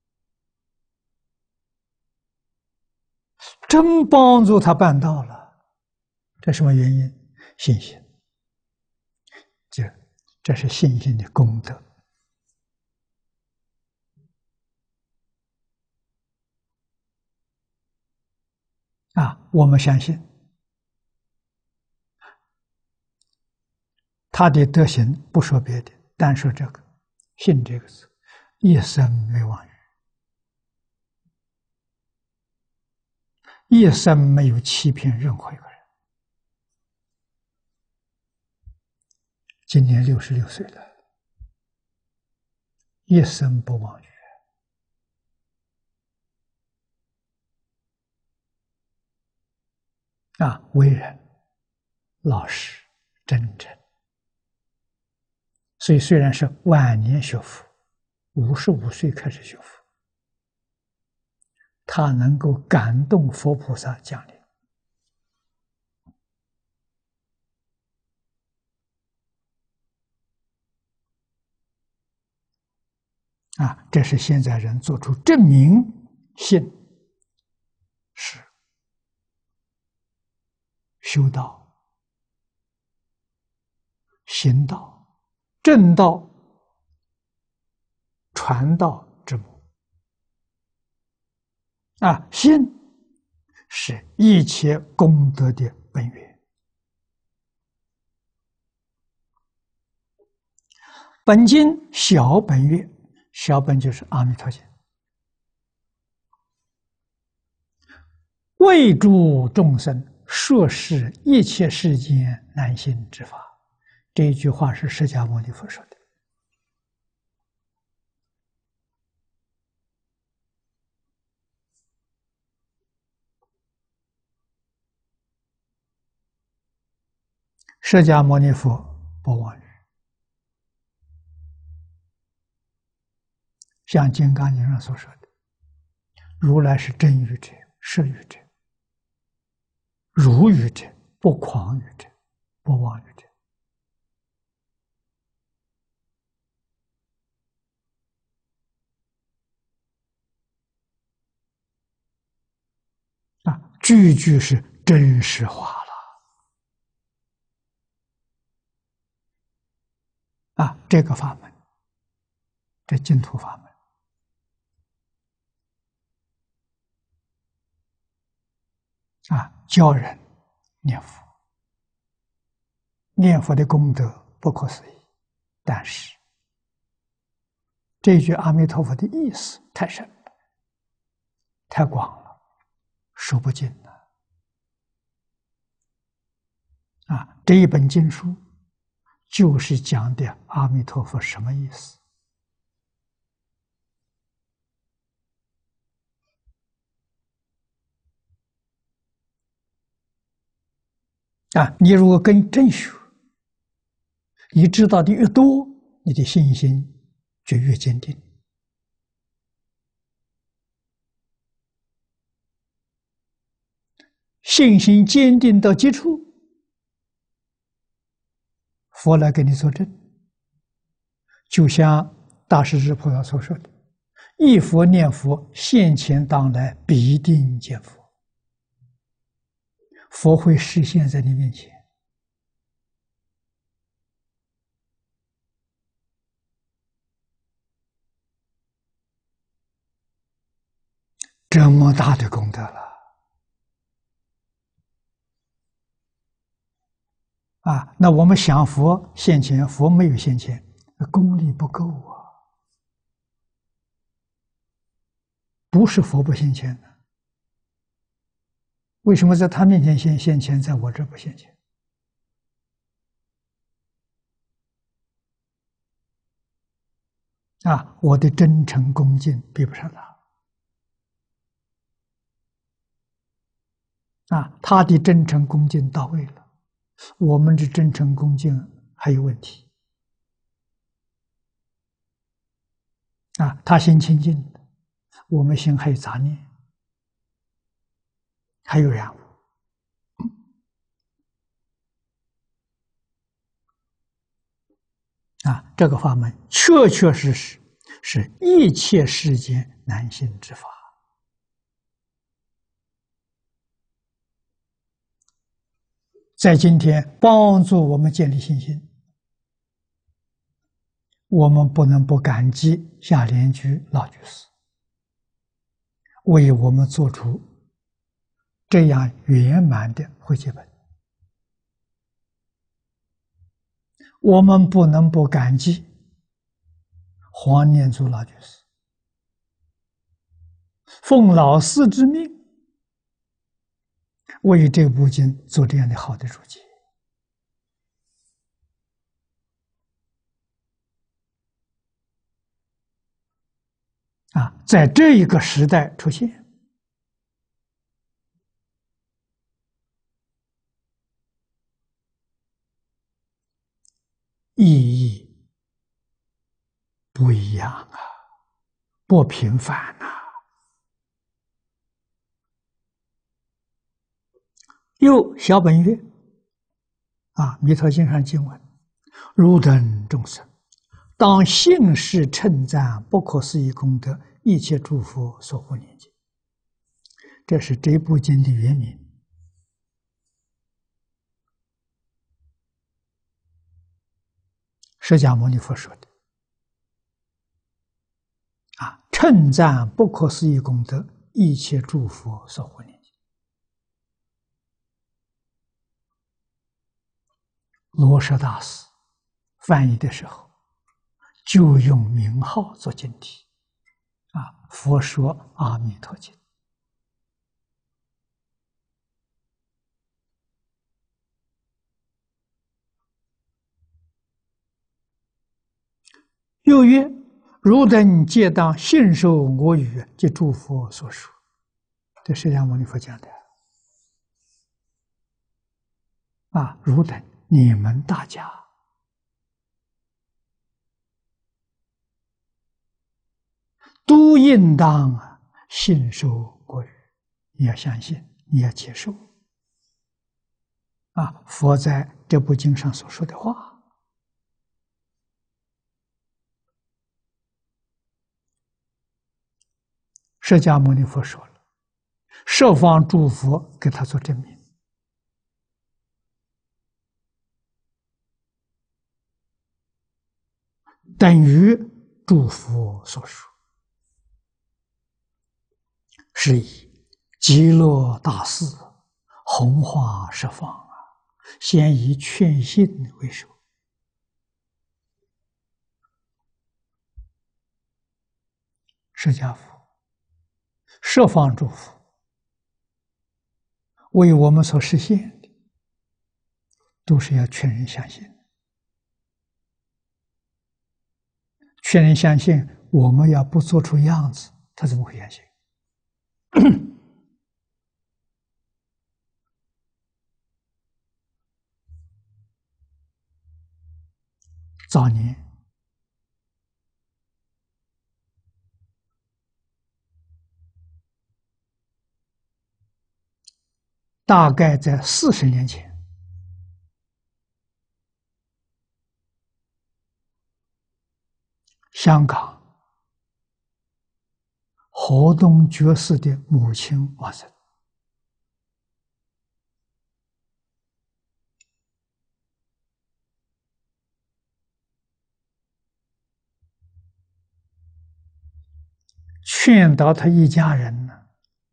真帮助他办到了。这什么原因？信心。这是信心的功德我们相信他的德行，不说别的，单说这个信这个字，一生没妄语，一生没有欺骗任何一个人。今年66岁了，一生不妄语为人老实真诚。所以虽然是晚年学佛，55岁开始学佛，他能够感动佛菩萨降临这是现在人做出证明，信是修道、行道、正道、传道之母信是一切功德的本源。本经小本月，小本就是阿弥陀经，为诸众生说是一切世间难行之法。这一句话是释迦牟尼佛说的。释迦牟尼佛不妄语像《金刚经》上所说的，如来是真语者、实语者、如语者、不诳语者、不妄语者。句句是真实话了。这个法门，这净土法门教人念佛，念佛的功德不可思议，但是这句阿弥陀佛的意思太深了，太广了，说不尽了。这一本经书就是讲的阿弥陀佛什么意思。你如果跟正学，你知道的越多，你的信心就越坚定。信心坚定到极处，佛来给你作证。就像大势至菩萨所说的：“忆佛念佛，现前当来必定见佛。”佛会示现在你面前。这么大的功德了那我们想佛现前，佛没有现前，功力不够啊。不是佛不现前的，为什么在他面前现前，在我这不现前？我的真诚恭敬比不上他。他的真诚恭敬到位了，我们的真诚恭敬还有问题。他心清净的，我们心还有杂念，还有染污。这个法门确确实实是一切世间难信之法。在今天帮助我们建立信心，我们不能不感激下莲居老居士为我们做出这样圆满的汇解本。我们不能不感激黄念祖老居士奉老师之命为这部经做这样的好的注解。在这一个时代出现，意义不一样不平凡又小本月弥陀经上经文：汝等众生，当信誓称赞不可思议功德，一切诸佛所护念经。这是这部经的原名。释迦牟尼佛说的称赞不可思议功德，一切诸佛所护念经。罗什大师翻译的时候，就用名号做经题佛说阿弥陀经。又曰：汝等皆当信受我语及诸佛所说。这释迦牟尼佛讲的汝等，你们大家都应当信受过语，你要相信，你要接受佛在这部经上所说的话。释迦牟尼佛说了，十方诸佛给他做证明，等于诸佛所说，是以极乐大士弘化十方先以劝信为首。释迦佛十方诸佛为我们所实现的，都是要劝人相信。劝人相信，我们要不做出样子，他怎么会相信？早年大概在40年前，香港河东爵士的母亲往生，劝导他一家人呢，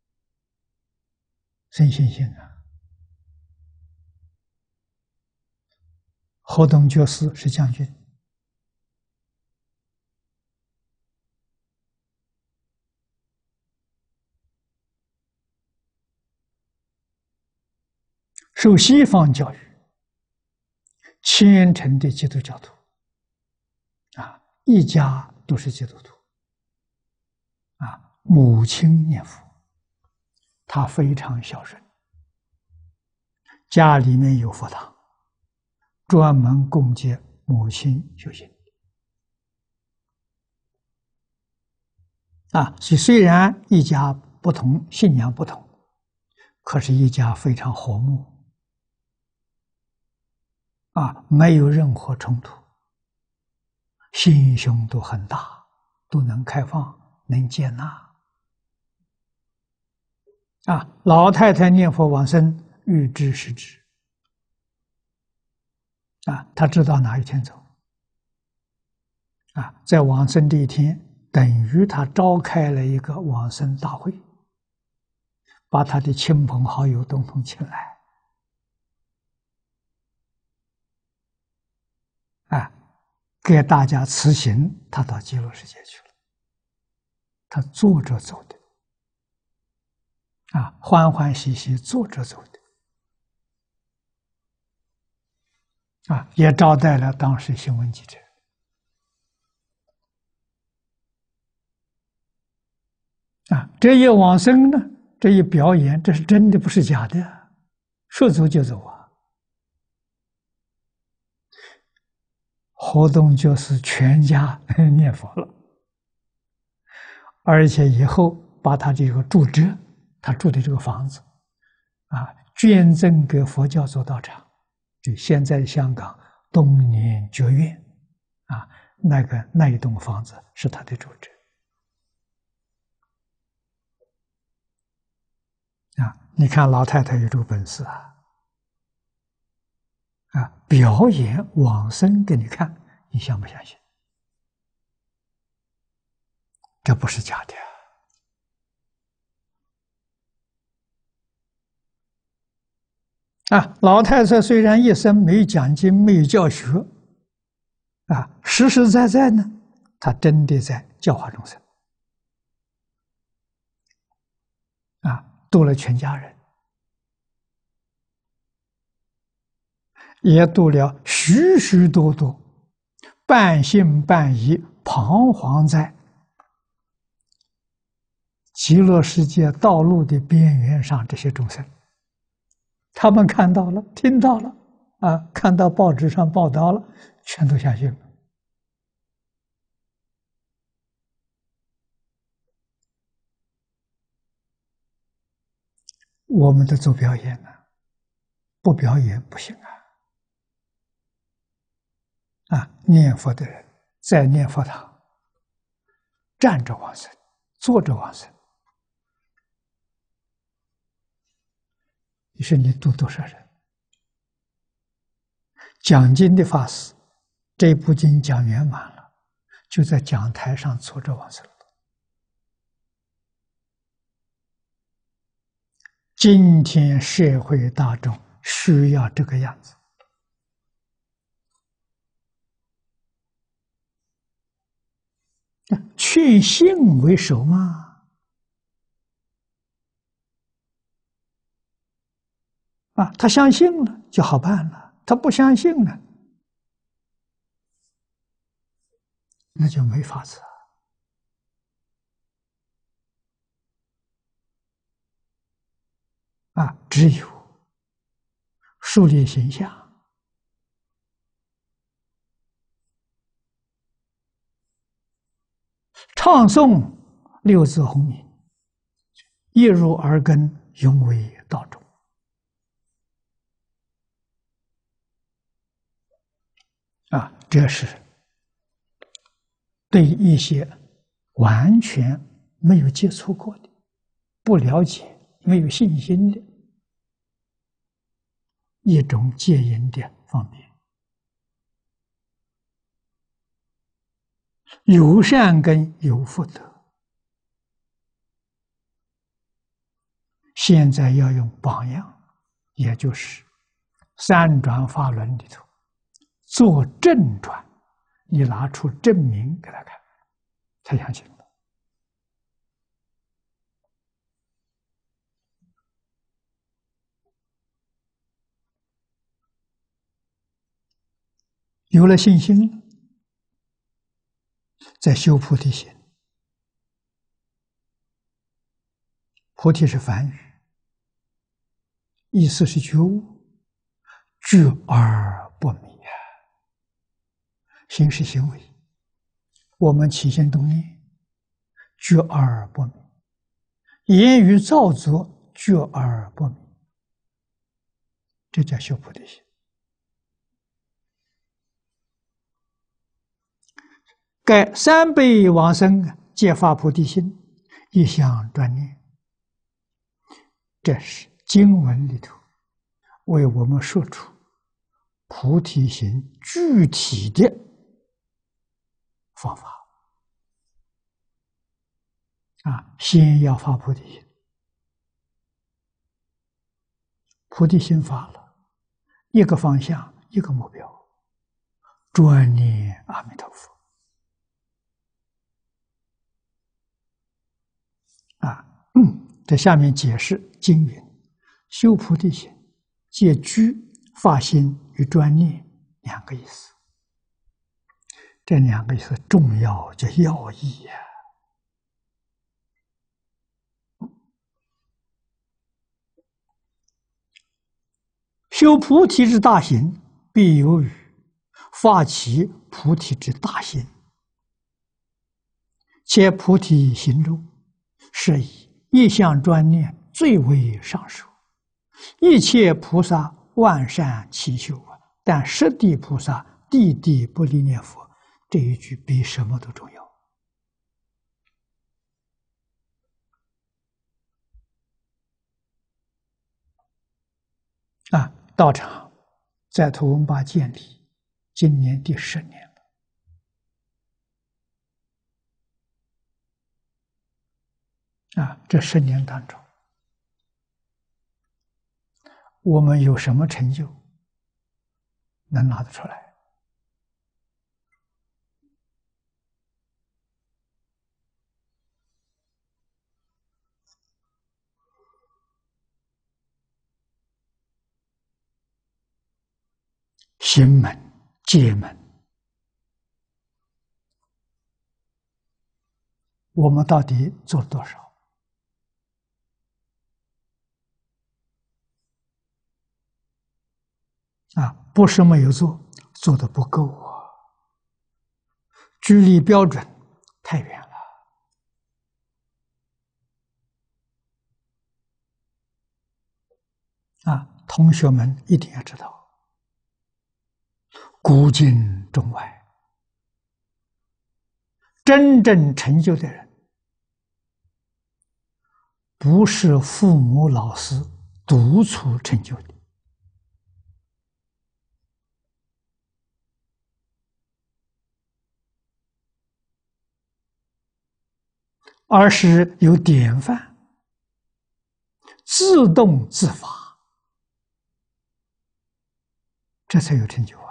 生信心河东爵士是将军，受西方教育，虔诚的基督教徒一家都是基督徒母亲念佛，他非常孝顺，家里面有佛堂，专门供接母亲修行所以虽然一家不同，信仰不同，可是一家非常和睦没有任何冲突，心胸都很大，都能开放，能接纳老太太念佛往生，预知时至她知道哪一天走在往生这一天，等于她召开了一个往生大会，把她的亲朋好友统统请来给大家辞行，他到极乐世界去了，他坐着走的欢欢喜喜坐着走的也招待了当时新闻记者这一往生呢，这一表演，这是真的，不是假的，说走就走活动就是全家念佛了，而且以后把他这个住址，他住的这个房子捐赠给佛教做道场，就现在香港东年觉苑那一栋房子是他的住址你看老太太有这个本事表演往生给你看，你相不相信？这不是假的老太太虽然一生没有讲经，没有教学实实在在呢，她真的在教化众生度了全家人，也度了许许多多半信半疑、彷徨在极乐世界道路的边缘上这些众生，他们看到了，听到了看到报纸上报道了，全都相信了我们的做表演呢，不表演不行念佛的人在念佛堂站着往生，坐着往生。你说你度多少人？讲经的法师，这部经讲圆满了，就在讲台上坐着往生了。今天社会大众需要这个样子。劝信为首嘛，他相信了就好办了，他不相信了，那就没法子只有树立形象，唱诵六字洪名，一入耳根，永为道中。这是对一些完全没有接触过的、不了解、没有信心的一种戒淫的方便。有善根有福德，现在要用榜样，也就是三转法轮里头做正转，你拿出证明给他看，他相信了。有了信心，再修菩提心。菩提是梵语，意思是觉悟，觉而不迷心是行为，我们起心动念，觉而不迷；言语造作，觉而不迷。这叫修菩提心。盖三辈往生，皆发菩提心，一向专念。这是经文里头为我们说出菩提心具体的方法。先要发菩提心，菩提心发了，一个方向，一个目标，专念阿弥陀佛。这下面解释经云：修菩提心，借居、发心与专念两个意思。这两个意思重要就要义修菩提之大行，必有余发起菩提之大心，且菩提心中是以一向专念最为上首。一切菩萨万善齐修，但十地菩萨地地不离念佛，这一句比什么都重要。道场在图文巴建立，今年第10年了。这10年当中，我们有什么成就能拿得出来？行门、戒门，我们到底做了多少？不是没有做，做的不够距离标准太远了。 同学们一定要知道，古今中外，真正成就的人，不是父母老师督促成就的，而是有典范，自动自发，这才有成就啊！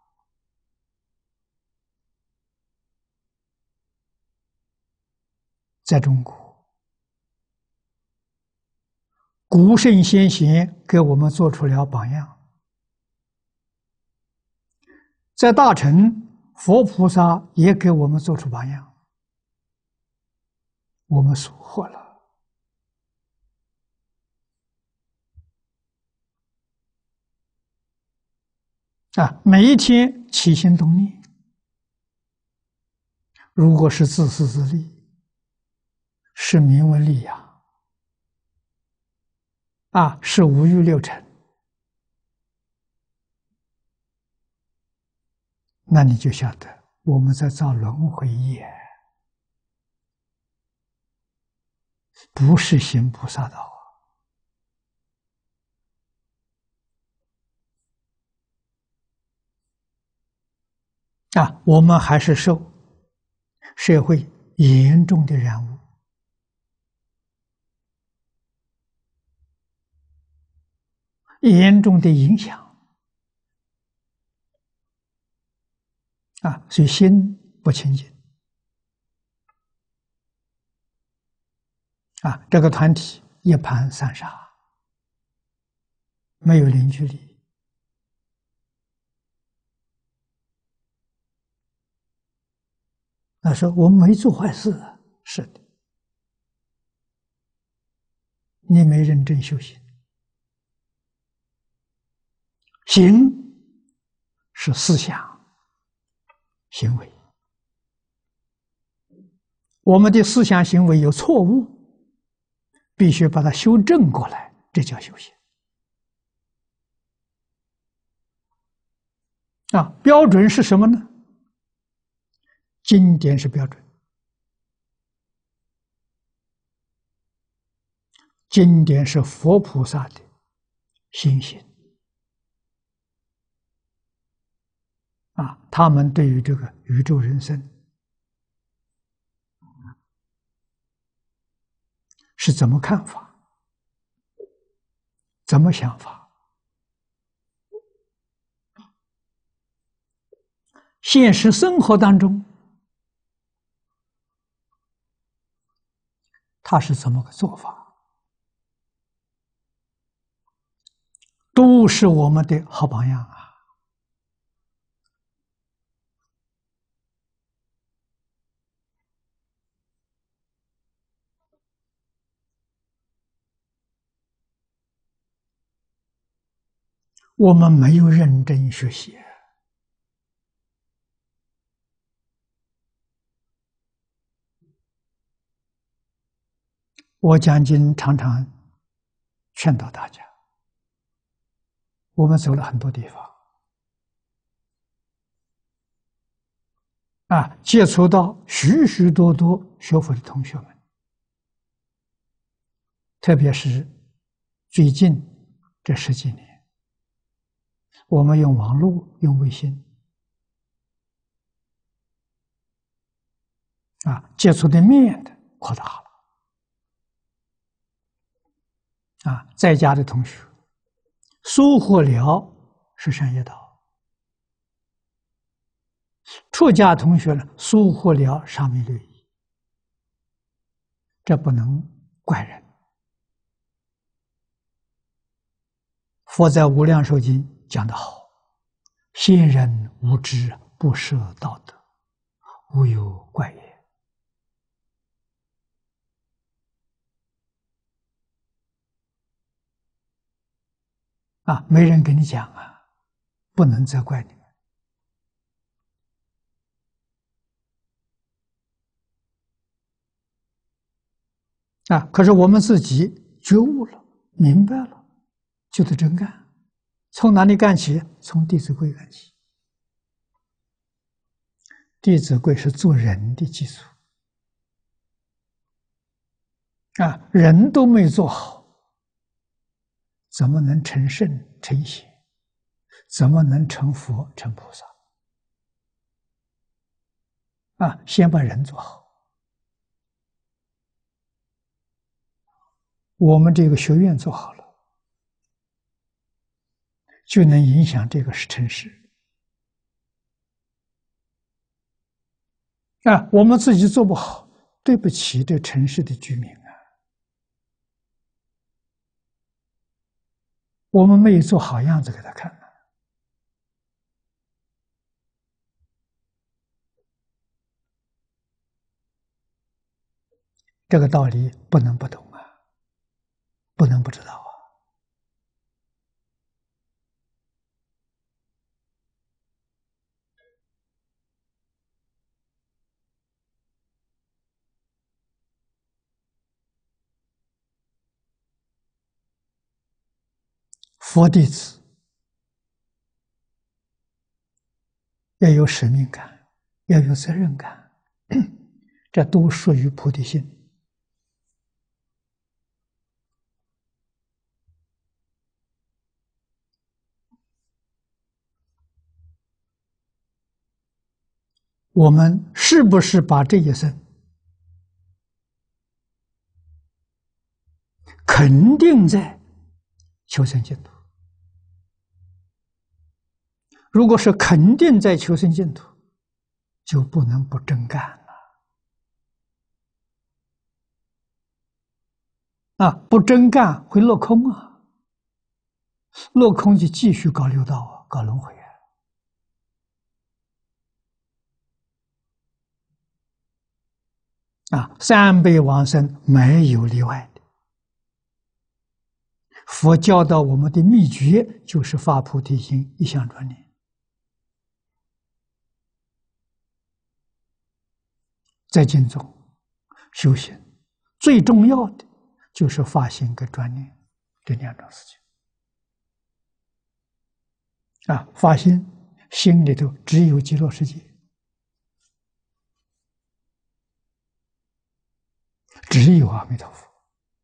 在中国，古圣先贤给我们做出了榜样，在大乘，佛菩萨也给我们做出榜样，我们收获了。每一天起心动念，如果是自私自利，是名闻利养，是五欲六尘，那你就晓得我们在造轮回业，不是行菩萨道我们还是受社会严重的染污，严重的影响所以心不清净这个团体一盘散沙，没有凝聚力。说我们没做坏事，是的，你没认真修行。行是思想行为，我们的思想行为有错误，必须把它修正过来，这叫修行。标准是什么呢？经典是标准，经典是佛菩萨的心性他们对于这个宇宙人生是怎么看法，怎么想法，现实生活当中他是怎么个做法，都是我们的好榜样我们没有认真学习。我讲经常常劝导大家，我们走了很多地方接触到许许多多学佛的同学们，特别是最近这10几年，我们用网络、用微信接触的面的扩大了在家的同学收获了是善业道，出家同学呢收获了沙弥律仪，这不能怪人。佛在《无量寿经》讲得好：“先人无知，不设道德，无有怪也。”没人跟你讲不能责怪你们可是我们自己觉悟了，明白了， 就得真干。从哪里干起？从《弟子规》干起。《弟子规》是做人的基础啊，人都没做好，怎么能成圣成贤？怎么能成佛成菩萨？啊，先把人做好。我们这个学院做好了，就能影响这个城市。啊，我们自己做不好，对不起这城市的居民啊！我们没有做好样子给他看呢。这个道理不能不懂啊，不能不知道啊。佛弟子要有使命感，要有责任感，这都属于菩提心。我们是不是把这一生肯定在求生净土？如果是肯定在求生净土，就不能不真干了。不真干会落空啊，落空就继续搞六道啊，搞轮回三辈往生没有例外的。佛教导我们的秘诀就是发菩提心，一向专念。在经中修行最重要的就是发心跟专念这两种事情。发心，心里头只有极乐世界，只有阿弥陀佛。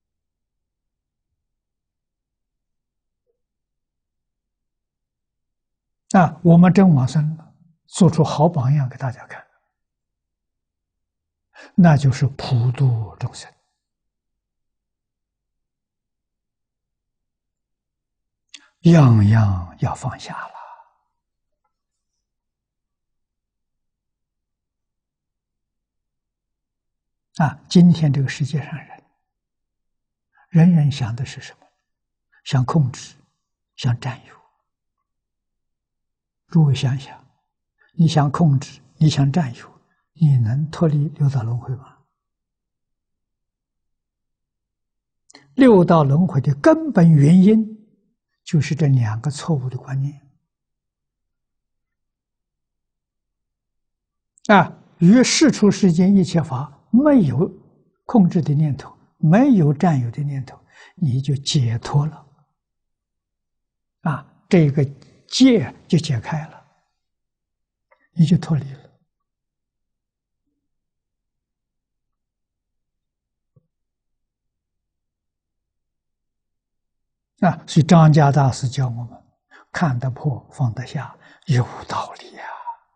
我们真往生了，做出好榜样给大家看，那就是普度众生。样样要放下了。今天这个世界上人人想的是什么？想控制，想占有。诸位想想，你想控制，你想占有，你能脱离六道轮回吗？六道轮回的根本原因就是这两个错误的观念。于世出世间一切法没有控制的念头，没有占有的念头，你就解脱了。这个戒就解开了，你就脱离了。所以张家大师教我们看得破放得下，有道理呀。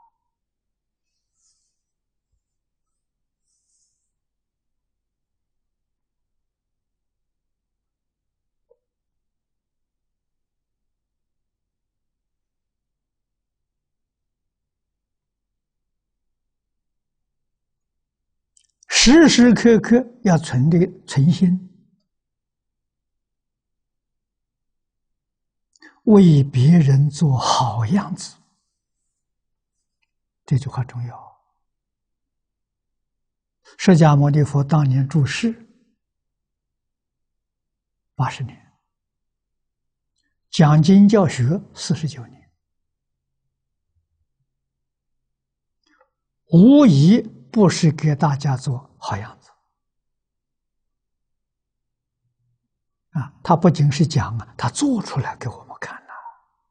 时时刻刻要存心，为别人做好样子，这句话重要。释迦牟尼佛当年住世80年，讲经教学49年，无疑不是给大家做好样子。 啊，他不仅是讲啊，他做出来给我们看呐。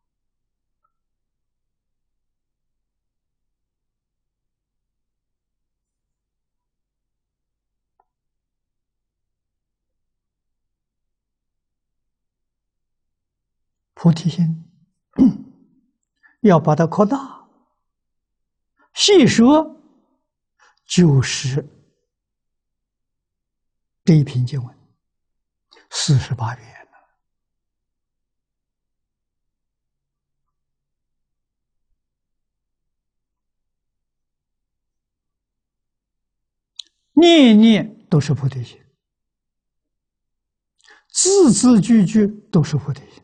菩提心要把它扩大，细说就是这一篇经文48愿。念念都是菩提心，字字句句都是菩提心。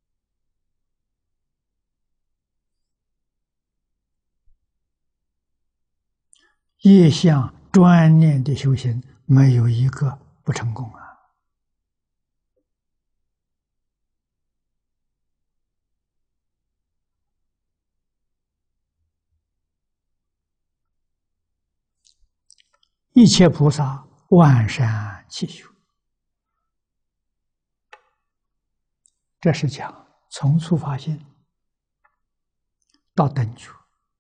业相专念的修行，没有一个不成功啊！一切菩萨万善齐修，这是讲从初发心到等觉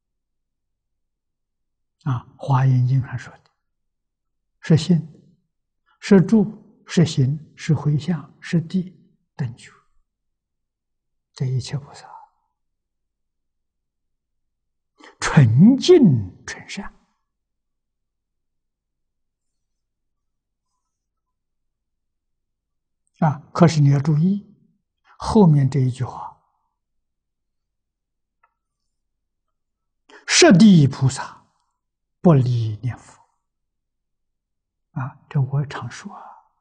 啊，《华严经》上说的，是心，是住，是行，是回向，是地，等觉。这一切菩萨纯净纯善啊！可是你要注意后面这一句话：摄地菩萨不离念佛啊！这我也常说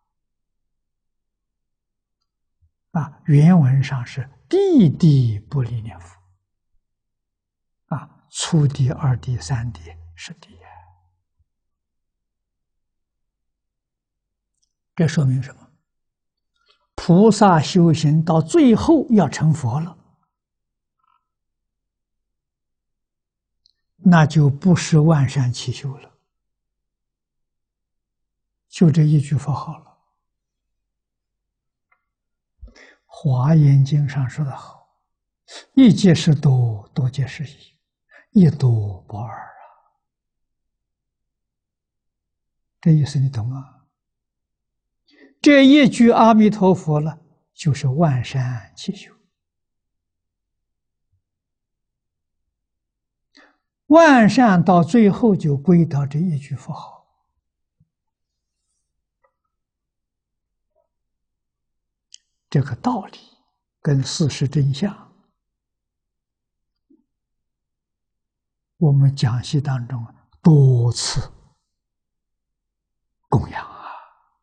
啊，原文上是地地不离念佛啊，初地、二地、三地是地。这说明什么？菩萨修行到最后要成佛了，那就不是万善齐修了，就这一句佛号了。华严经上说的好：“一即是多，多即是一，一多不二啊。”这意思你懂吗？这一句阿弥陀佛了，就是万善齐修。万善到最后就归到这一句佛号。这个道理跟事实真相，我们讲习当中多次供养啊，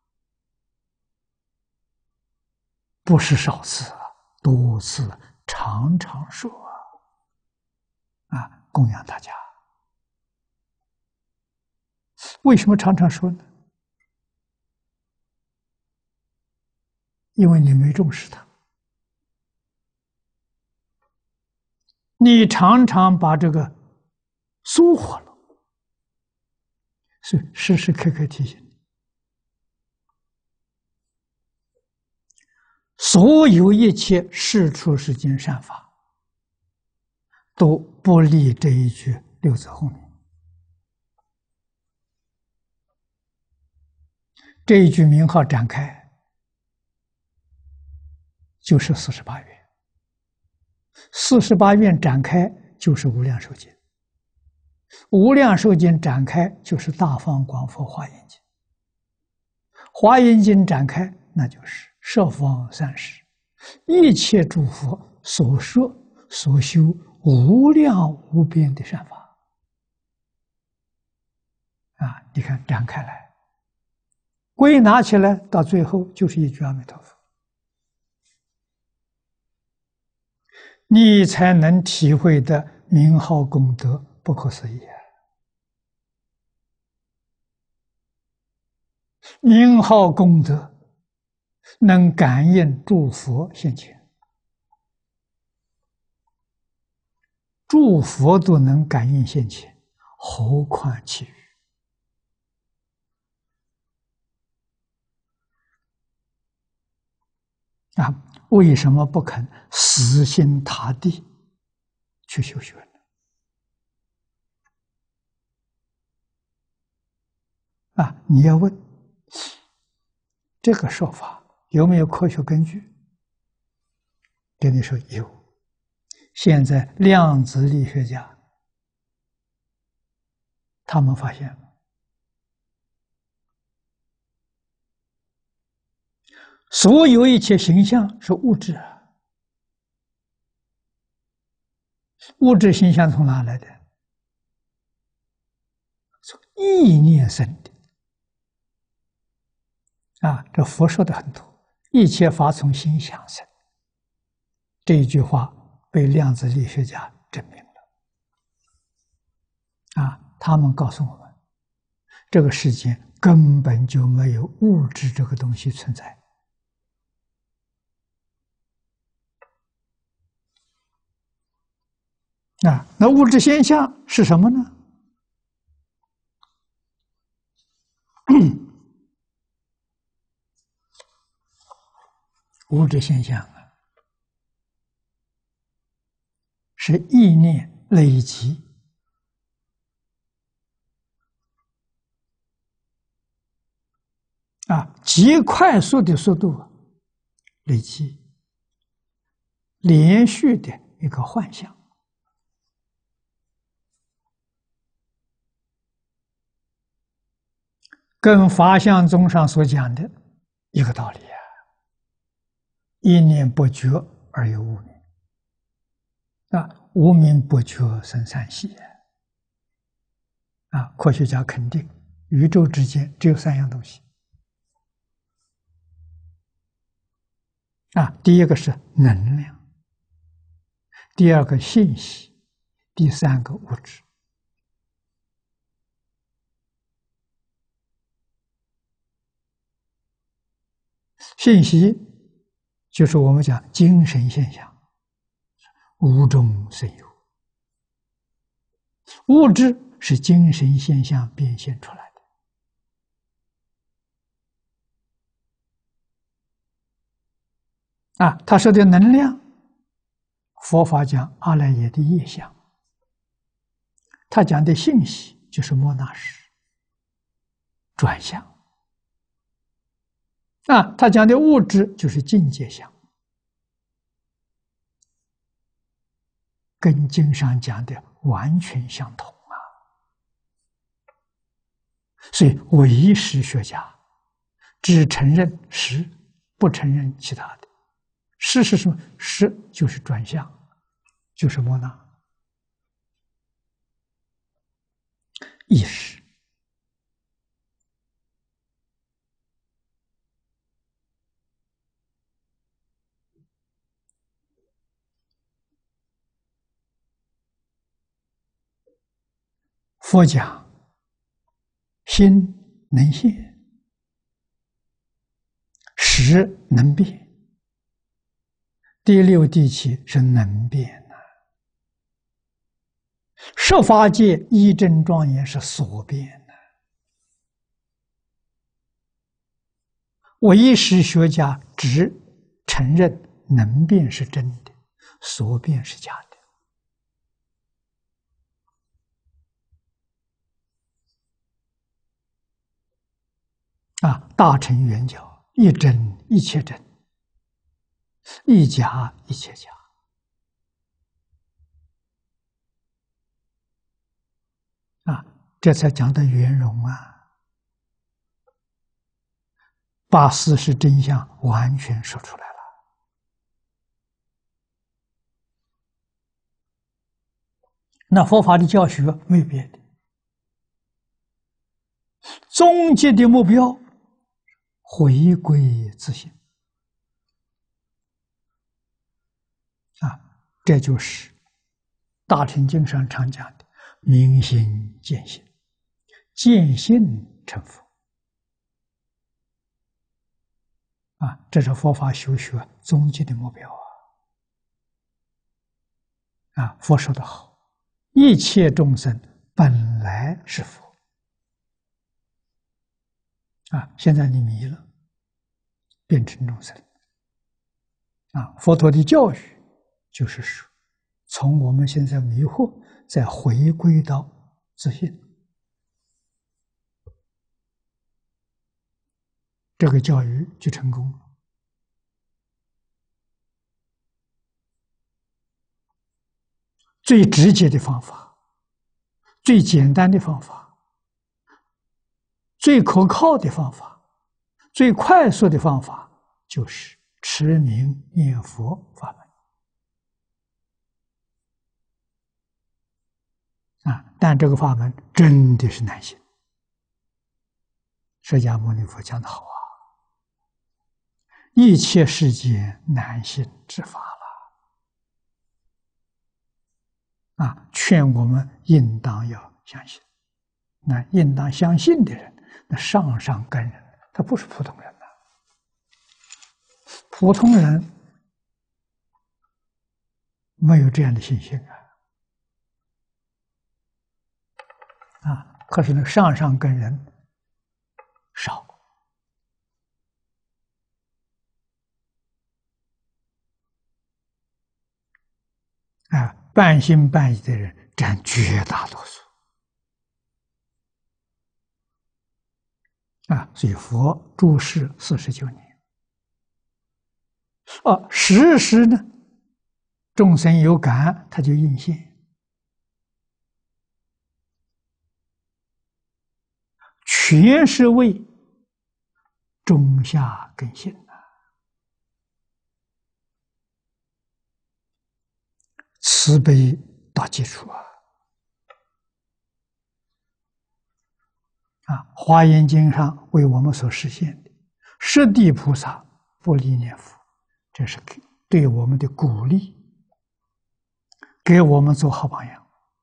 不是少次啊，多次常常说啊，供养大家。为什么常常说呢？因为你没重视它，你常常把这个疏忽了，所以时时刻刻提醒你，所有一切事出世间善法，都不离这一句六字后面。这一句名号展开，就是48愿，48愿展开就是无量寿经，无量寿经展开就是大方广佛华严经，华严经展开那就是十方三世一切诸佛所说所修无量无边的善法啊！你看展开来，归纳起来，到最后就是一句阿弥陀佛，你才能体会的名号功德不可思议啊！名号功德能感应诸佛现前，诸佛都能感应现前，何况其余？ 啊，为什么不肯死心塌地去修学呢？啊，你要问这个说法有没有科学根据？跟你说有。现在量子力学家他们发现了，所有一切形象是物质啊，物质形象从哪来的？从意念生的。啊，这佛说的很多，一切法从心想生。这一句话被量子力学家证明了。啊，他们告诉我们，这个世间根本就没有物质这个东西存在。啊，那物质现象是什么呢？物质现象啊，是意念累积啊，极快速的速度累积，连续的一个幻象。跟法相宗上所讲的一个道理啊，一念不觉而有无明，啊，无明不觉生三喜啊。科学家肯定，宇宙之间只有三样东西啊，第一个是能量，第二个信息，第三个物质。信息就是我们讲精神现象，无中生有；物质是精神现象变现出来的。啊，他说的能量，佛法讲阿赖耶的业相，他讲的信息就是莫那识转向。啊，他讲的物质就是境界相，跟经上讲的完全相同啊。所以唯识学家只承认识，不承认其他的。识是什么？识就是转向，就是莫那意识。佛讲心能现，识能变，第六、第七是能变呐。十法界一真庄严是所变呐。唯识学家只承认能变是真的，所变是假的。啊，大乘圆教一真一切真，一假一切假。啊，这才讲的圆融啊，把事实真相完全说出来了。那佛法的教学没有别的，终极的目标回归自性啊，这就是大乘经上常讲的明心见性，见性成佛啊，这是佛法修学终极的目标啊！啊，佛说得好，一切众生本来是佛啊，现在你迷了，变成众生佛陀的教育就是说，从我们现在迷惑，再回归到自信，这个教育就成功了。最直接的方法，最简单的方法，最可靠的方法，最快速的方法，就是持名念佛法门。但这个法门真的是难行。释迦牟尼佛讲得好一切世间难行之法了。劝我们应当要相信。那应当相信的人，那上上根人，他不是普通人普通人没有这样的信心可是那上上根人少。半信半疑的人占绝大多数。所以佛住世49年。时时呢，众生有感，他就应现，全是为中下根性慈悲到基础华严经上为我们所实现的十地菩萨不离念佛，这是对我们的鼓励，给我们做好榜样。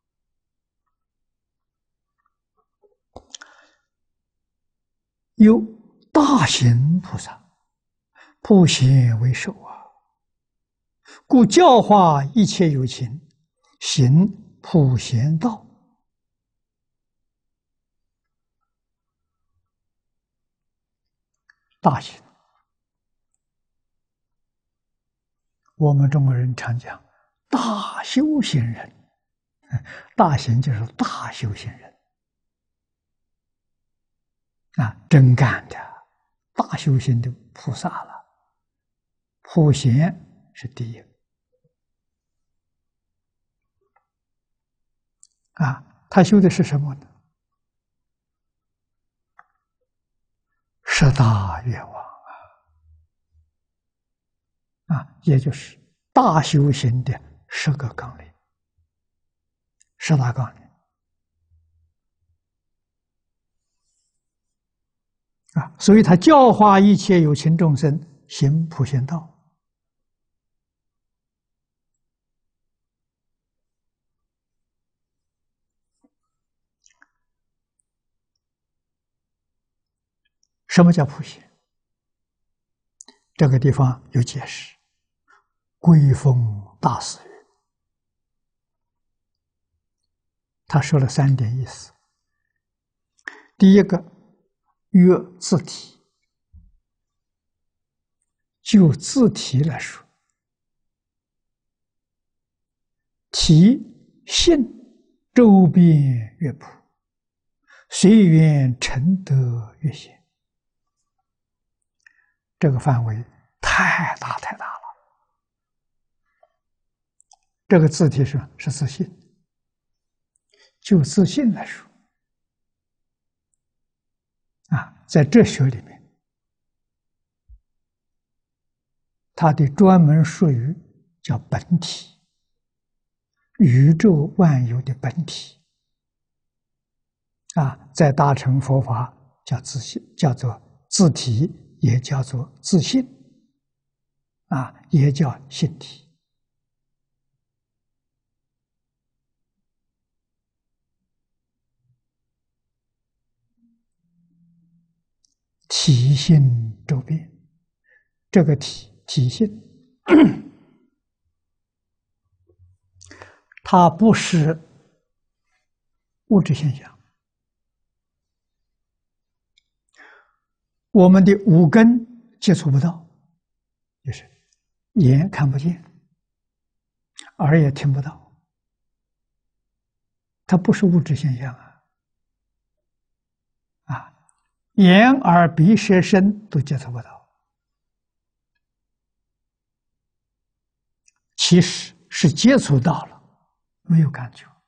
有大行菩萨，普贤为首故教化一切有情，行普贤道。大行，我们中国人常讲大修行人，大行就是大修行人真干的大修行的菩萨了。普贤是第一他修的是什么呢？十大愿望也就是大修行的10个纲领，10大纲领所以他教化一切有情众生行普贤道。什么叫普贤？这个地方有解释。归峰大师云，他说了3点意思。第一个，曰自体，就自体来说，体性周边越普，随缘成德越显。这个范围太大太大了。这个自体是自信，就自信来说在哲学里面，它的专门术语叫本体，宇宙万有的本体在大乘佛法叫自信，叫做自体，也叫做自信也叫性体。体性周遍，这个体性它不是物质现象，我们的五根接触不到，就是眼看不见，耳也听不到，它不是物质现象啊！眼、耳、鼻、舌、身都接触不到，其实是接触到了，没有感觉。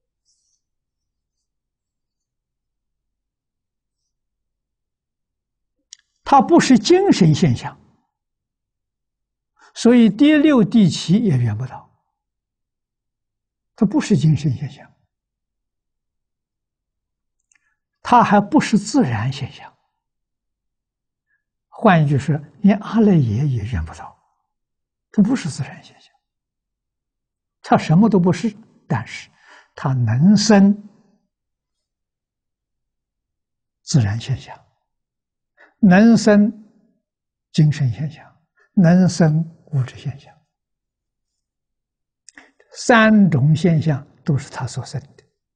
它不是精神现象，所以第六、第七也缘不到。它不是精神现象，它还不是自然现象。换一句说，连阿赖耶也缘不到，它不是自然现象，它什么都不是，但是它能生自然现象，能生精神现象，能生物质现象，三种现象都是它所生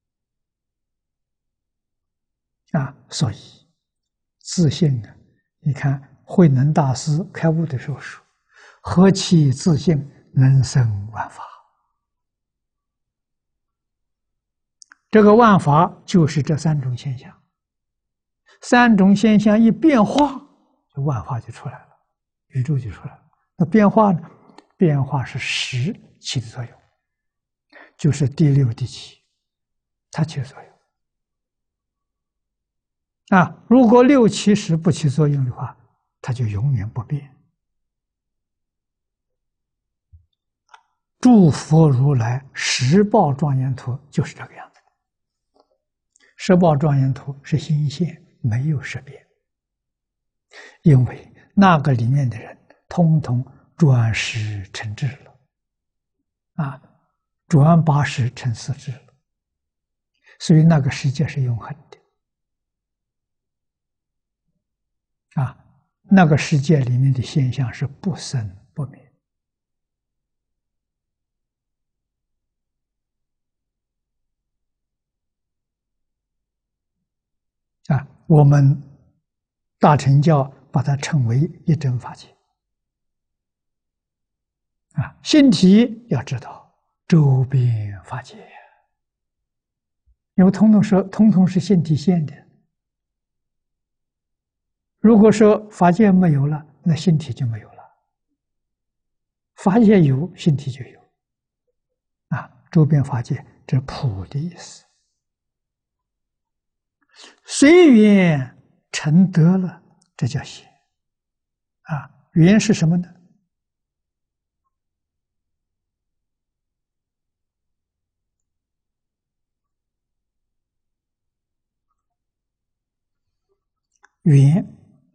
的所以自信你看慧能大师开悟的时候说：“何其自信，能生万法。”这个万法就是这三种现象，三种现象一变化，就万法就出来了，宇宙就出来了。那变化呢？变化是识起的作用，就是第六、第七，它起作用。如果六七识不起作用的话，它就永远不变。诸佛如来十报庄严图就是这个样子。十报庄严图是心现，没有识别，因为那个里面的人通通转识成智了，转八识成四智了，所以那个世界是永恒的。那个世界里面的现象是不生不灭。我们大乘教把它称为一真法界。性体要知道周边法界，因为通通是性体现的。如果说法界没有了，那性体就没有了；法界有，性体就有。周边法界这普的意思。随缘成德了，这叫显。缘是什么呢？缘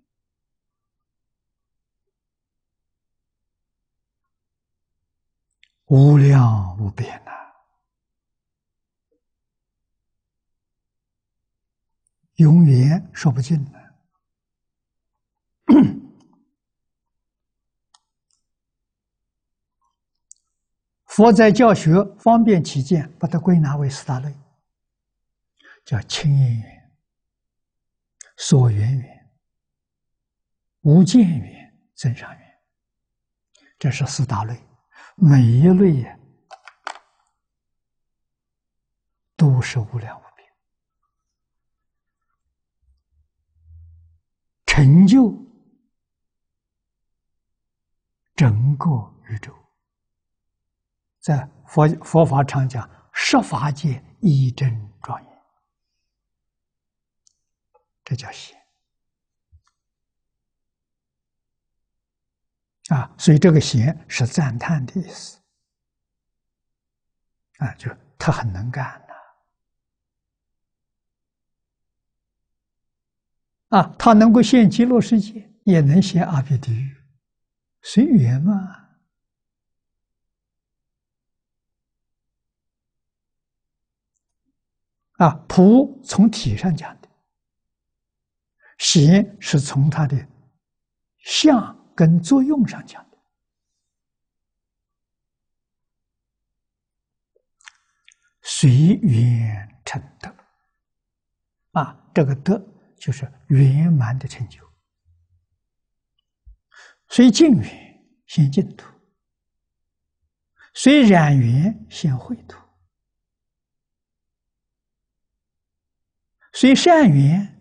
无量无边永远说不尽的。佛在教学方便起见，把它归纳为四大类，叫清因缘、所缘缘、无间缘、增上缘，这是四大类。每一类都是无量无边，成就整个宇宙。在佛法常讲，十法界一真庄严，这叫显。所以这个显是赞叹的意思。就是他很能干他能够现极乐世界，也能现阿鼻地狱，随缘嘛。普从体上讲的，显是从它的相跟作用上讲的。随缘成德这个德就是圆满的成就。随境缘现净土， 虽染缘现秽土，虽善缘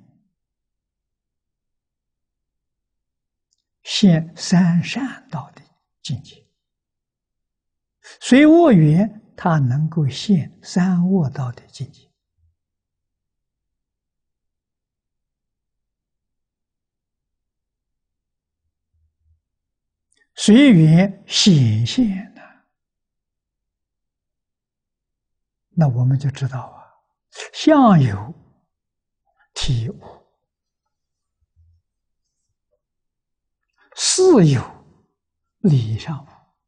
现三善道的境界，虽恶缘它能够现三恶道的境界。随缘显现呢，那我们就知道啊，相有体无，事有理上无，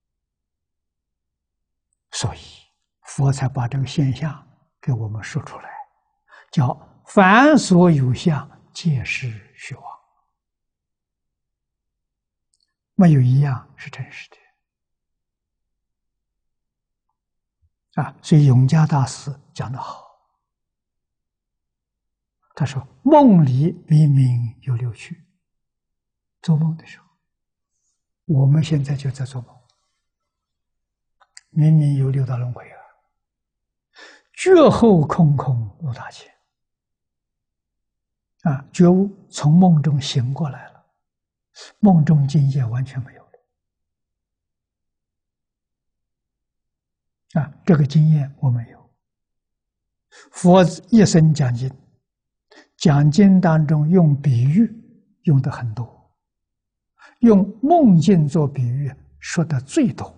所以佛才把这个现象给我们说出来，叫凡所有相，皆是虚妄，没有一样是真实的。所以永嘉大师讲得好，他说：“梦里明明有六趣。”做梦的时候，我们现在就在做梦，明明有六道轮回啊，觉后空空无大千觉悟从梦中醒过来了，梦中境界完全没有了这个经验我们有。佛一生讲经，讲经当中用比喻用的很多，用梦境做比喻说的最多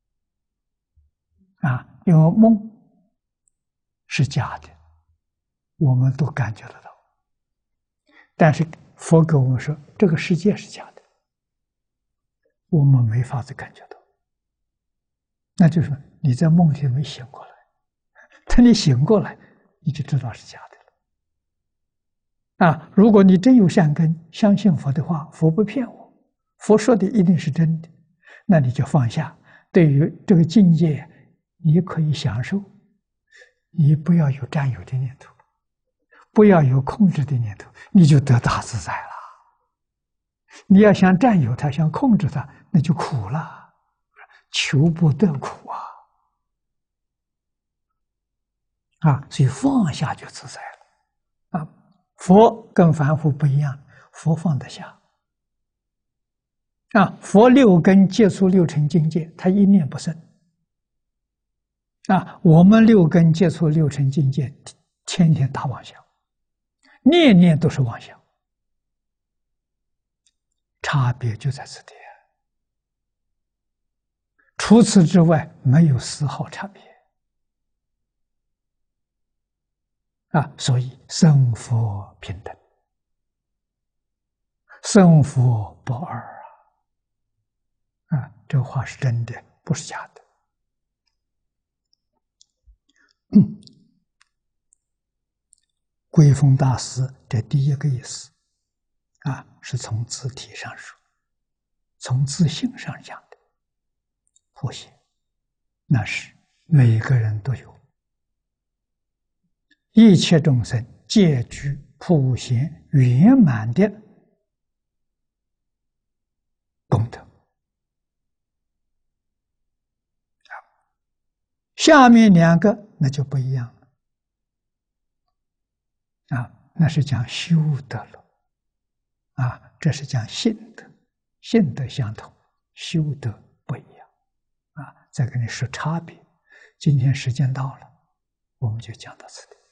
因为梦是假的，我们都感觉得到，但是佛跟我们说这个世界是假的，我们没法子感觉到，那就是你在梦里没醒过来，等你醒过来你就知道是假的了如果你真有善根，相信佛的话，佛不骗我，佛说的一定是真的，那你就放下，对于这个境界你可以享受，你不要有占有的念头，不要有控制的念头，你就得大自在了。你要想占有它，想控制它，那就苦了，求不得苦所以放下就自在了佛跟凡夫不一样，佛放得下佛六根接触六尘境界，他一念不生我们六根接触六尘境界，天天打妄想，念念都是妄想，差别就在此地除此之外没有丝毫差别所以生佛平等，生佛不二这话是真的，不是假的。归峰大师这第一个意思是从字体上说，从自性上讲的佛性，那是每个人都有，一切众生皆具普贤圆满的功德下面两个那就不一样了那是讲修德了这是讲信德，信德相同，修德不一样再跟你说差别。今天时间到了，我们就讲到此地。